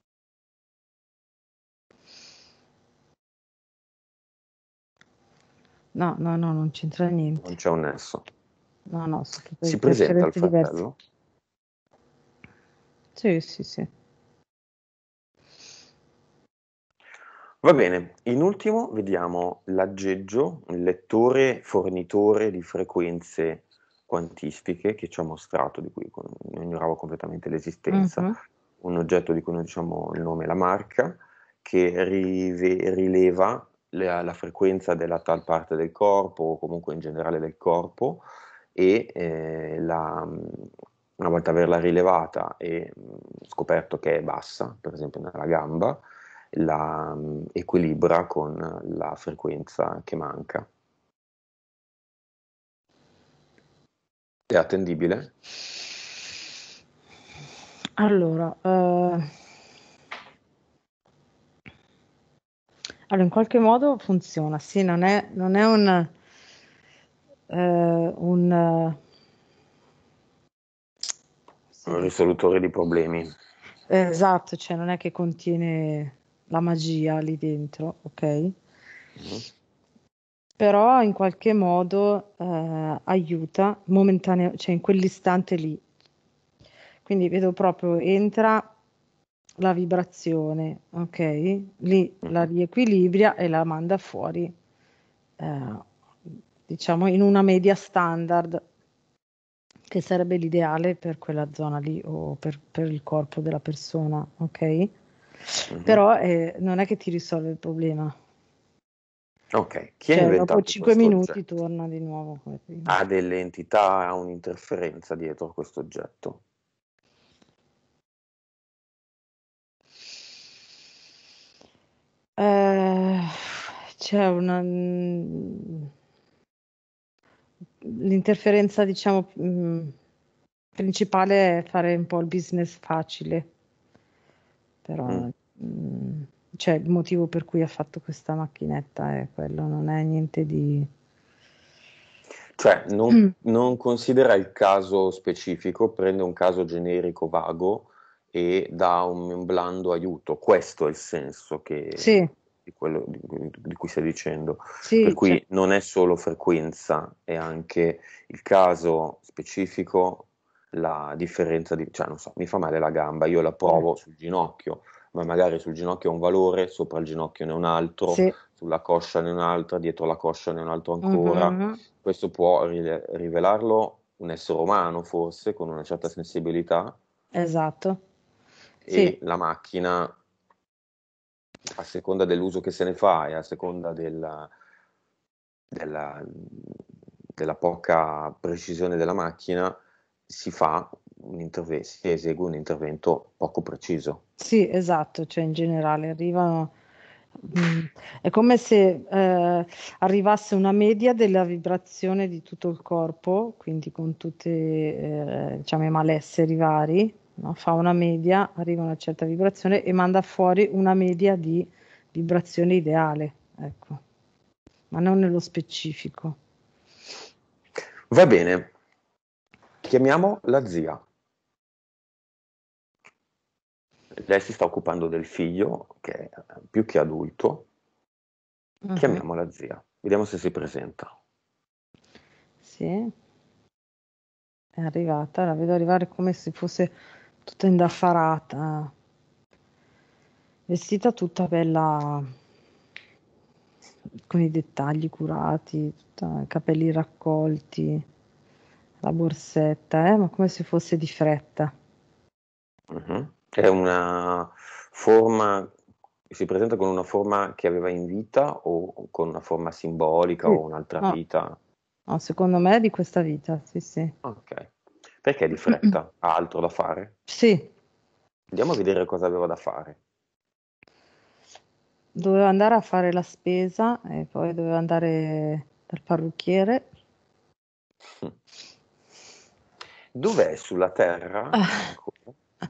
No, no, no, non c'entra niente. Non c'è un nesso. No, no, sono tutte Si presenta il interferenze diverse. fratello? Sì, sì, sì. Va bene, in ultimo vediamo l'aggeggio, il lettore fornitore di frequenze quantistiche che ci ha mostrato, di cui ne ignoravo completamente l'esistenza, Mhm. un oggetto di cui non diciamo il nome e la marca, che rileva la frequenza della tal parte del corpo o comunque in generale del corpo e una volta averla rilevata e scoperto che è bassa, per esempio nella gamba, la equilibra con la frequenza che manca. È attendibile? Allora, allora, in qualche modo funziona, sì, non è un si Un dice? risolutore di problemi. Esatto, cioè non è che contiene la magia lì dentro, ok? Mhm. Però in qualche modo aiuta momentaneo, cioè in quell'istante lì. Quindi vedo proprio entra la vibrazione, ok? Lì la Mhm. riequilibria e la manda fuori, eh, diciamo in una media standard, che sarebbe l'ideale per quella zona lì o per il corpo della persona, ok? Mhm. Però non è che ti risolve il problema, Ok, chi ha cioè dopo inventato 5 questo minuti oggetto? torna di nuovo come prima. Ha delle entità, ha un'interferenza dietro questo oggetto? Eh, c'è l'interferenza, diciamo, principale è fare un po' il business facile, Mm. però cioè il motivo per cui ha fatto questa macchinetta è quello, non è niente di. Cioè, non considera il caso specifico, prende un caso generico vago e dà un blando aiuto. Questo è il senso Sì, di quello di cui stai dicendo. Per sì, cioè, cui non è solo frequenza, è anche il caso specifico, la differenza di, cioè, non so, mi fa male la gamba, io la provo sul ginocchio, ma magari sul ginocchio ha un valore, sopra il ginocchio ne è un altro, sì, sulla coscia ne è un'altra, dietro la coscia ne è un altro ancora. mhm, Questo può rivelarlo un essere umano, forse, con una certa sensibilità. esatto. e la macchina, a seconda dell'uso che se ne fa e a seconda della poca precisione della macchina, si esegue un intervento poco preciso. Sì, esatto, cioè in generale arrivano, è come se arrivasse una media della vibrazione di tutto il corpo, quindi con tutti diciamo, i malesseri vari, no? Fa una media, arriva a una certa vibrazione e manda fuori una media di vibrazione ideale, ecco, ma non nello specifico. Va bene, chiamiamo la zia. Lei si sta occupando del figlio, che è più che adulto. Mhm. Chiamiamo la zia, vediamo se si presenta. Sì, è arrivata, la vedo arrivare come se fosse tutta indaffarata, vestita tutta bella, con i dettagli curati, i capelli raccolti, la borsetta, ma come se fosse di fretta. Mhm. È una forma, si presenta con una forma che aveva in vita o con una forma simbolica Sì. o un'altra No, vita? no, secondo me è di questa vita, sì, sì. Ok. Perché di fretta? Ha altro da fare? Sì, Andiamo a vedere cosa aveva da fare. doveva andare a fare la spesa e poi doveva andare dal parrucchiere. Dov'è sulla Terra ancora?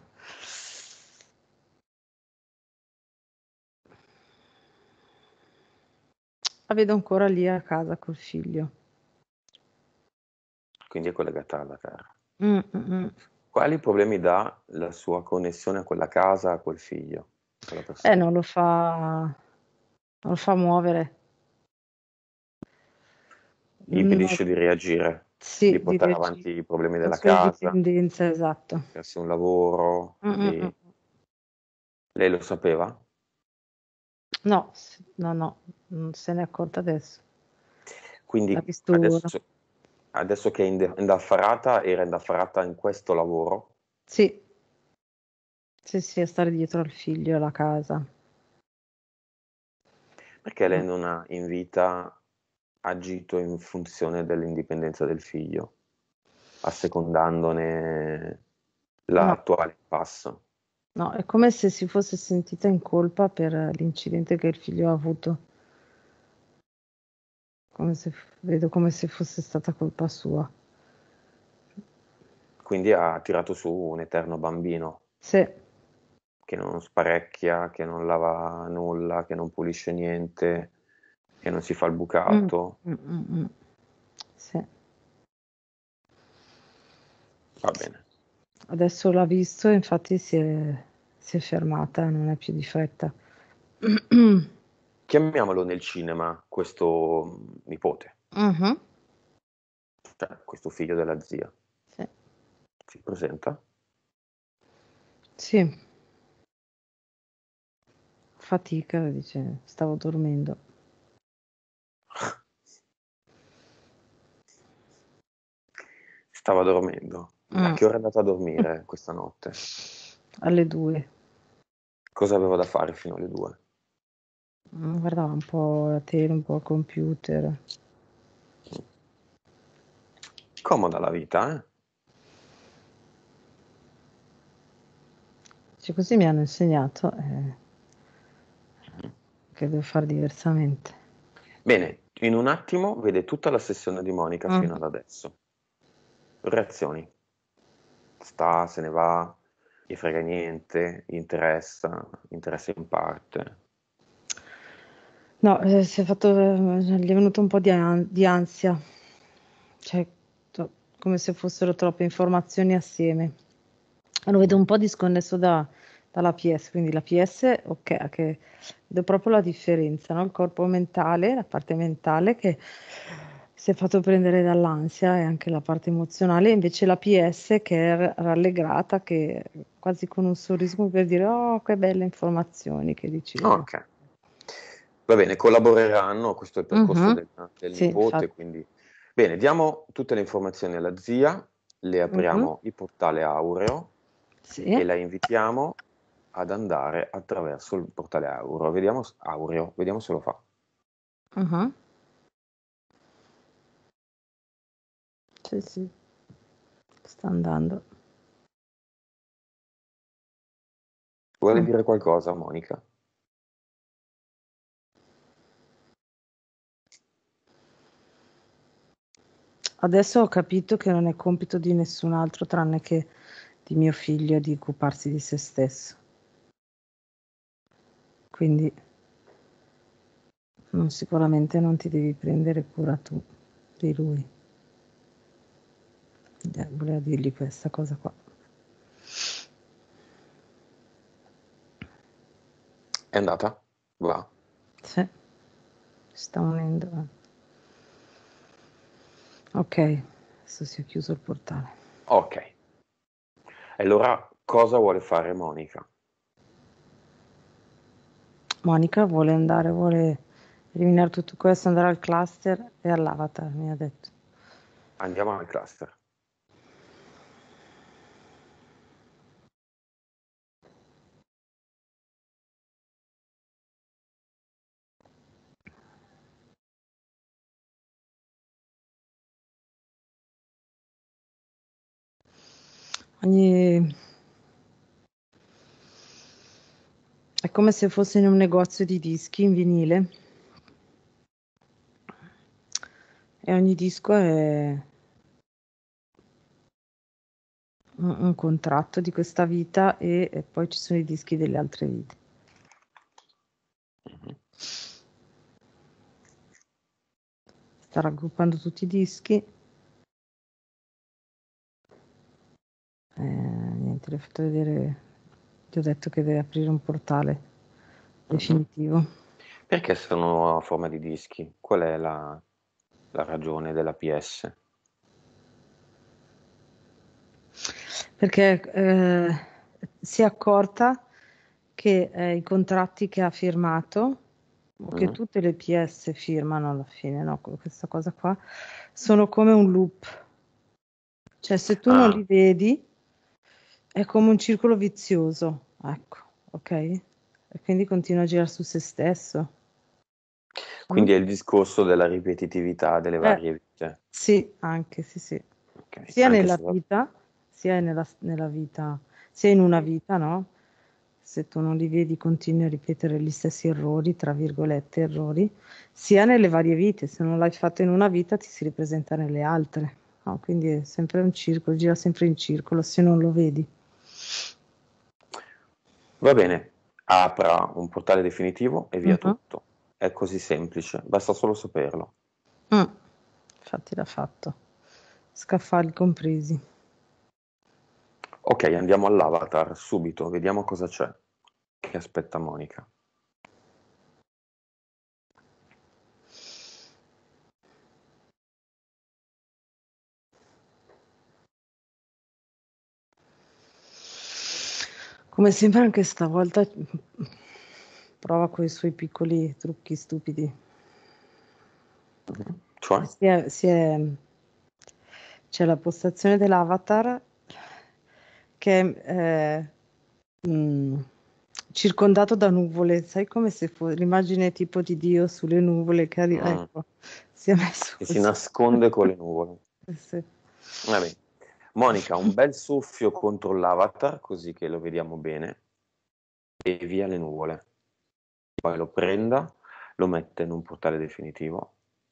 La vedo ancora lì a casa col figlio. Quindi è collegata alla Terra. Mm, mm, mm. Quali problemi dà la sua connessione a quella casa, a quel figlio, a quella persona? Non lo fa muovere. Gli No, impedisce di reagire, di sì, di portare avanti i problemi la della sua casa, indipendenza, esatto. farsi un lavoro. Mm, mm, mm. Lei lo sapeva? No, no, no, non se n'è accorta adesso. L'ha Quindi visto ora. adesso che è indaffarata, era indaffarata in questo lavoro, Sì, sì, sì, a stare dietro al figlio e alla casa. perché lei Mm. non ha in vita agito in funzione dell'indipendenza del figlio, assecondandone No, l'attuale passo. no, è come se si fosse sentita in colpa per l'incidente che il figlio ha avuto. Vedo come se fosse stata colpa sua. Quindi ha tirato su un eterno bambino Sì. che non sparecchia, che non lava nulla, che non pulisce niente, che non si fa il Mm, bucato. mm, mm, mm. Sì. Va bene. Adesso l'ha visto e infatti si è fermata, non è più di fretta. Chiamiamolo nel cinema questo nipote, Mhm. cioè questo figlio della zia. Sì. Si presenta? Sì, fatica, dice, stavo dormendo. Stava dormendo. A Mm. che ora è andata a dormire questa notte? Alle 2. Cosa aveva da fare fino alle 2? Guardava un po' la tele, un po' il computer. Comoda la vita, eh? Cioè, così mi hanno insegnato Mhm. che devo fare diversamente. Bene, in un attimo vede tutta la sessione di Monica fino Mm. ad adesso. Reazioni. Sta, se ne va, gli frega niente, interessa in parte. No, gli è venuto un po' di ansia, cioè come se fossero troppe informazioni assieme. Lo vedo Mhm. un po' disconnesso dalla PS, quindi la PS, ok, che vedo proprio la differenza, no? Il corpo mentale, la parte mentale che si è fatto prendere dall'ansia e anche la parte emozionale, invece la PS che è rallegrata, che quasi con un sorriso per dire, oh, che belle informazioni che ricevo. Ok, va bene, collaboreranno, questo è il percorso Mhm. del Sì, nipote, infatti. quindi bene, diamo tutte le informazioni alla zia, le Mhm. apriamo il portale Aureo Sì. e la invitiamo ad andare attraverso il portale aureo. Vediamo se lo fa. Mhm. Sì, sì, sta andando. Vuole Mm. dire qualcosa, Monica? Adesso ho capito che non è compito di nessun altro tranne che di mio figlio di occuparsi di se stesso. Quindi sicuramente non ti devi prendere cura tu di lui. Volevo dirgli questa cosa qua. È andata? Va. Sì, sta unendo. Ok, adesso si è chiuso il portale. Ok. E allora cosa vuole fare Monica? Monica vuole eliminare tutto questo, andare al cluster e all'avatar, mi ha detto. Andiamo al cluster. È come se fosse in un negozio di dischi in vinile e ogni disco è un contratto di questa vita e poi ci sono i dischi delle altre vite. Mhm. Sta raggruppando tutti i dischi. Niente, le ho fatto vedere, ti ho detto che deve aprire un portale definitivo. Perché sono a forma di dischi? Qual è la ragione della PS? Perché si è accorta che i contratti che ha firmato, o che Mhm. tutte le PS firmano alla fine, no? Questa cosa qua, sono come un loop. Cioè, se tu non Ah, li vedi, è come un circolo vizioso, ecco, ok? E quindi continua a girare su se stesso. Mm? quindi è il discorso della ripetitività delle Eh, varie vite. sì, anche, sì, sì. Ok, Sia anche nella se... vita, sia nella vita, sia in una vita, no? Se tu non li vedi, continui a ripetere gli stessi errori, tra virgolette, errori, sia nelle varie vite. Se non l'hai fatto in una vita, ti si ripresenta nelle altre. No? Quindi è sempre un circolo, gira sempre in circolo se non lo vedi. Va bene, apra un portale definitivo e via Mhm. tutto. È così semplice, basta solo saperlo. Mm. Infatti l'ha fatto. Scaffali compresi. Ok, andiamo all'avatar subito, vediamo cosa c'è. Che aspetta Monica. Come sempre anche stavolta prova con i suoi piccoli trucchi stupidi. Mhm. Cioè? C'è la postazione dell'avatar che è circondato da nuvole, sai come se fosse l'immagine tipo di Dio sulle nuvole che arriva, Mm, ecco, si è messo che si così. nasconde con le nuvole. Sì. Va bene. Monica, un bel soffio contro l'avatar, così che lo vediamo bene, e via le nuvole. Poi lo prenda, lo mette in un portale definitivo.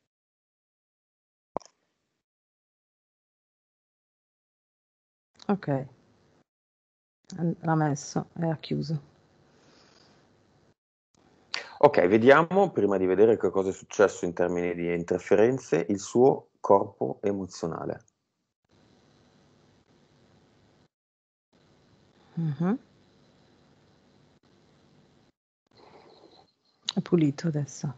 Ok, l'ha messo e ha chiuso. Ok, vediamo, prima di vedere che cosa è successo in termini di interferenze, il suo corpo emozionale. Mhm. È pulito adesso.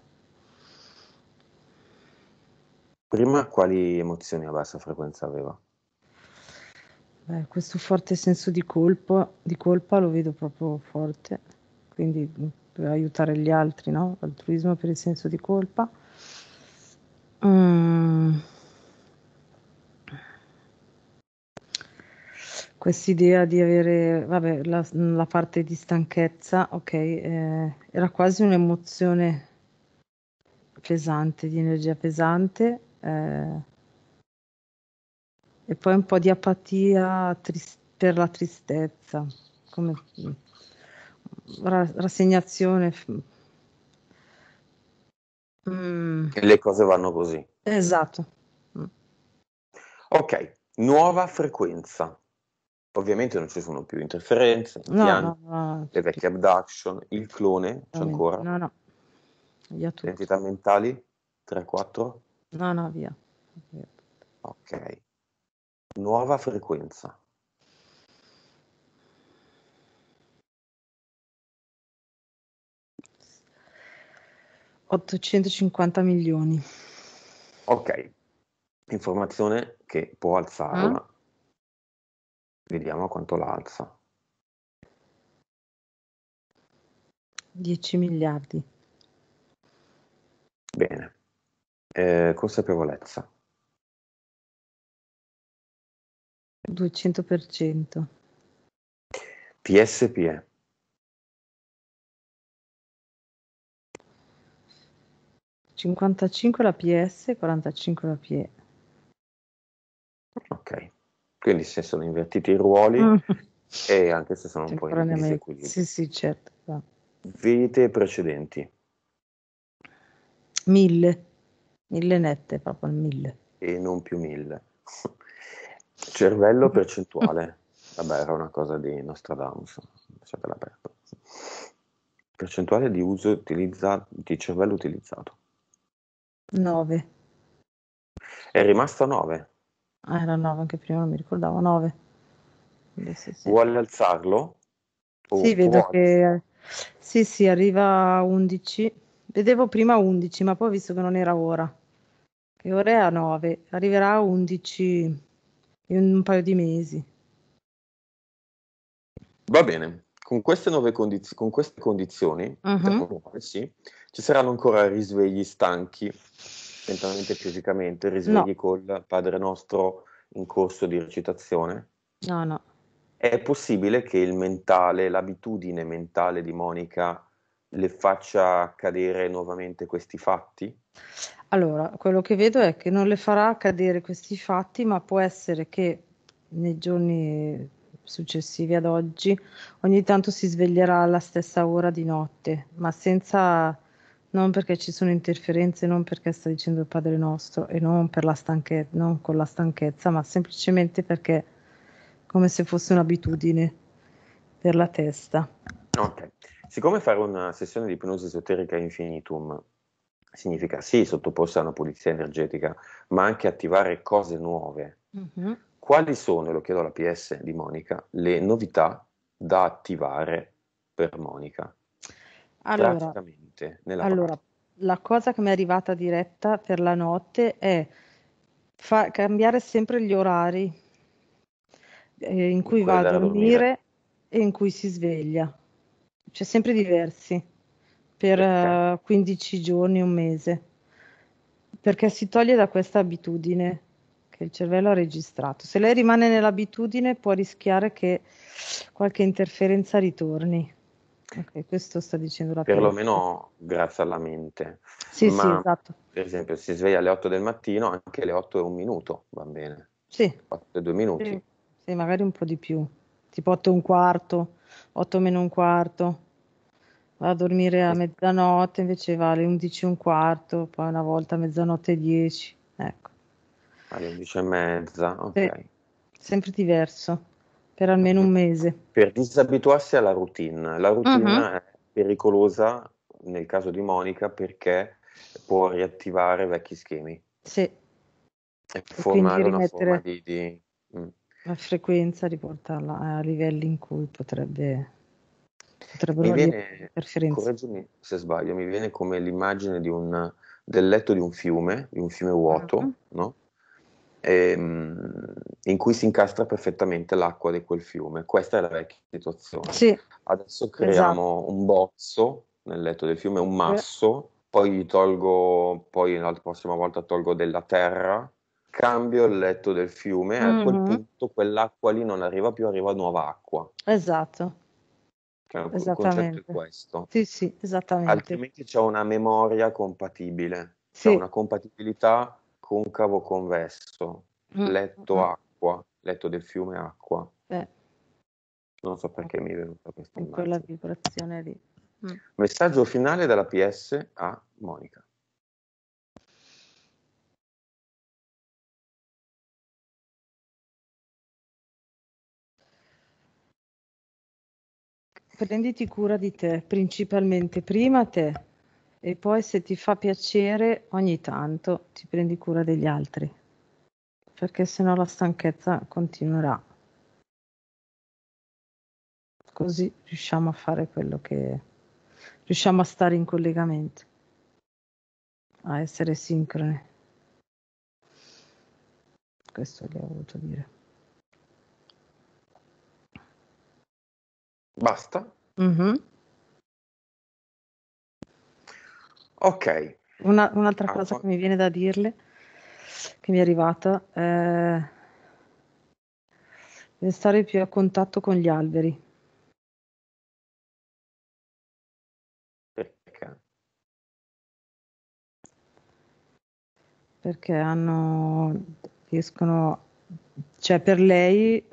Prima quali emozioni a bassa frequenza aveva? Beh, questo forte senso di colpa lo vedo proprio forte, quindi per aiutare gli altri, no? Altruismo per il senso di colpa. Mm. quest'idea di avere, vabbè, la parte di stanchezza, ok, era quasi un'emozione pesante, di energia pesante, e poi un po' di apatia per la tristezza, come rassegnazione. Mm, E le cose vanno così. esatto. Mm. Ok, nuova frequenza. Ovviamente non ci sono più interferenze, No, impianti, no, no, le vecchie abduction, il clone, c'è ancora, no, no, via tutto. entità mentali, 3-4. No, no, via. Via. Ok, nuova frequenza. 850 milioni. Ok, informazione che può Mm? alzarla. Vediamo quanto la alza. 10 miliardi. Bene. Consapevolezza. 200%. PSPE. 55 la PS, 45 la PE. Ok, quindi se sono invertiti i ruoli Mm. e anche se sono un po' in Temporaneamente. disequilibrio. Sì, sì, certo. Vite precedenti 1000. 1000 nette, proprio il 1000. e non più 1000. Cervello percentuale. Vabbè, era una cosa di Nostradamus, lasciatela perdere. Percentuale di uso di cervello utilizzato. 9. È rimasto a 9. Ah, era 9 anche prima, non mi ricordavo. 9. Adesso sì. Vuole alzarlo? Sì, O vedo può alzarlo? che sì, sì, arriva a 11. Vedevo prima 11, ma poi ho visto che non era ora. Che ora è a 9, arriverà a 11 in un paio di mesi. Va bene, con queste con queste condizioni, Mhm. diciamo nuove, sì, ci saranno ancora risvegli stanchi, mentalmente e fisicamente, No, risvegli col Padre Nostro in corso di recitazione. no, no. È possibile che il mentale, l'abitudine mentale di Monica le faccia cadere nuovamente questi fatti? Allora, quello che vedo è che non le farà accadere questi fatti, ma può essere che nei giorni successivi ad oggi ogni tanto si sveglierà alla stessa ora di notte, ma senza, non perché ci sono interferenze, non perché sta dicendo il Padre Nostro e non per la stanchezza, non con la stanchezza, ma semplicemente perché come se fosse un'abitudine per la testa. Ok, siccome fare una sessione di ipnosi esoterica infinitum significa sì sottoporsi a una pulizia energetica, ma anche attivare cose nuove, Mhm. quali sono, lo chiedo alla PS di Monica, le novità da attivare per Monica? Allora, Praticamente, nella allora, pratica. la cosa che mi è arrivata diretta per la notte è cambiare sempre gli orari in In cui cui va a andare a dormire. dormire e in cui si sveglia. Cioè sempre diversi per Perché? 15 giorni, un mese, perché si toglie da questa abitudine che il cervello ha registrato. Se lei rimane nell'abitudine può rischiare che qualche interferenza ritorni. Ok, questo sta dicendo la PS. Perlomeno grazie alla mente. Sì, sì, Ma esatto. per esempio si sveglia alle 8 del mattino, anche alle 8 e un minuto, va bene. Sì, 8 e 2 sì, minuti. sì, magari un po' di più, tipo 8 e un quarto, 8 meno un quarto, va a dormire a mezzanotte, invece va alle 11 e un quarto, poi una volta a mezzanotte e 10, ecco. Alle 11 e mezza, Sì, ok. sempre diverso, per almeno un mese. Per disabituarsi alla routine. La Mhm. routine è pericolosa nel caso di Monica perché può riattivare vecchi schemi Sì, e e quindi formare una forma rimettere mm. la frequenza, riportarla a livelli in cui Mi potrebbero arrivare viene, interferenze. correggimi se sbaglio, mi viene come l'immagine del letto di un fiume vuoto, Mhm. no? In cui si incastra perfettamente l'acqua di quel fiume. Questa è la vecchia situazione. Sì, Adesso esatto. creiamo un bozzo nel letto del fiume, un Sì. masso, poi gli tolgo, poi la prossima volta tolgo della terra cambio il letto del fiume, a quel Mhm. punto quell'acqua lì non arriva più, arriva nuova acqua. Esatto, Cioè, il concetto è esattamente. questo. Sì, sì, esattamente. Altrimenti c'è una memoria compatibile, c'è Sì. una compatibilità concavo-convesso, Mm, letto mm, acqua, letto del fiume acqua. eh, Non so perché mi è venuta questa con quella immagine. vibrazione lì. Mm. Messaggio finale dalla PS a Monica. Prenditi cura di te, principalmente prima te e poi se ti fa piacere ogni tanto ti prendi cura degli altri, perché sennò la stanchezza continuerà. Così riusciamo a fare quello che riusciamo a stare in collegamento, a essere sincroni. Questo gli ho voluto dire. Basta? Mhm. Ok. Un'altra cosa Ah, che mi viene da dirle, che mi è arrivata, è stare più a contatto con gli alberi, perché? perché riescono, cioè per lei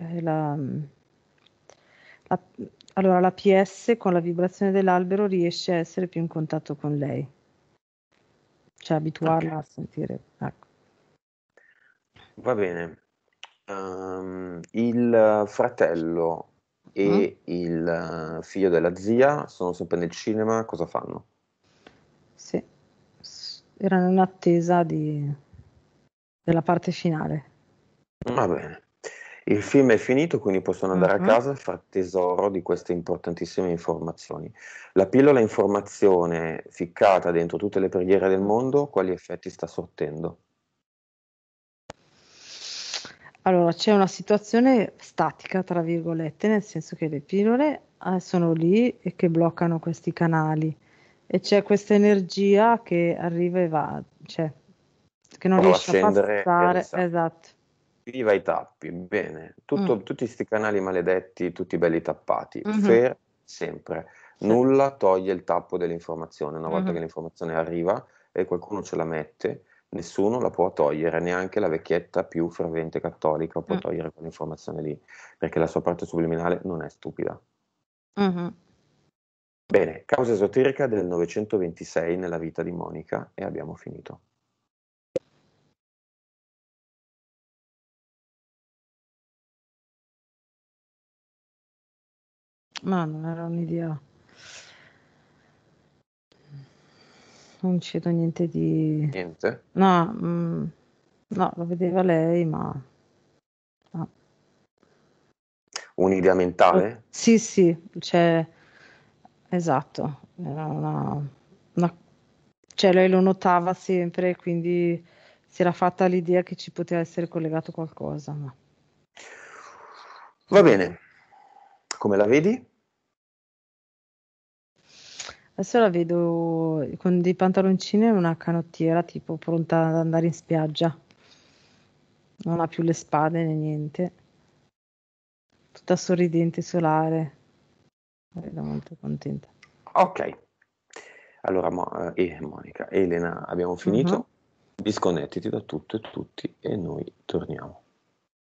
la- allora la PS con la vibrazione dell'albero riesce a essere più in contatto con lei, cioè Ok, abituarla a sentire, ecco. va bene. Il fratello Mm? e il figlio della zia sono sempre nel cinema, cosa fanno? Sì, erano in attesa della parte finale. Va bene. Il film è finito, quindi possono andare a Mhm. casa e fare tesoro di queste importantissime informazioni. La pillola informazione ficcata dentro tutte le preghiere del mondo, quali effetti sta sortendo? Allora, c'è una situazione statica, tra virgolette, nel senso che le pillole sono lì e che bloccano questi canali e c'è questa energia che arriva e va, cioè che non Prova a riesce a scendere e passare, risale. esatto. Viva i tappi, bene. Mm, Tutti questi canali maledetti, tutti belli tappati. mhm, Sempre. sì, Nulla toglie il tappo dell'informazione. Una volta mhm, che l'informazione arriva e qualcuno ce la mette, nessuno la può togliere, neanche la vecchietta più fervente cattolica può mm, togliere quell'informazione lì, perché la sua parte subliminale non è stupida. mhm. Bene, causa esoterica del 926 nella vita di Monica e abbiamo finito. Ma non era un'idea, non c'era niente di... Niente? No, no, lo vedeva lei, ma... no. Un'idea mentale? Sì, sì, cioè, esatto, era una- cioè lei lo notava sempre, quindi si era fatta l'idea che ci poteva essere collegato qualcosa, ma Va bene. Come la vedi? adesso la vedo con dei pantaloncini e una canottiera, tipo pronta ad andare in spiaggia, non ha più le spade né niente, tutta sorridente, solare, la vedo molto contenta. Ok, allora Monica, Elena, abbiamo Mhm. finito. Disconnettiti da tutto e tutti e noi torniamo.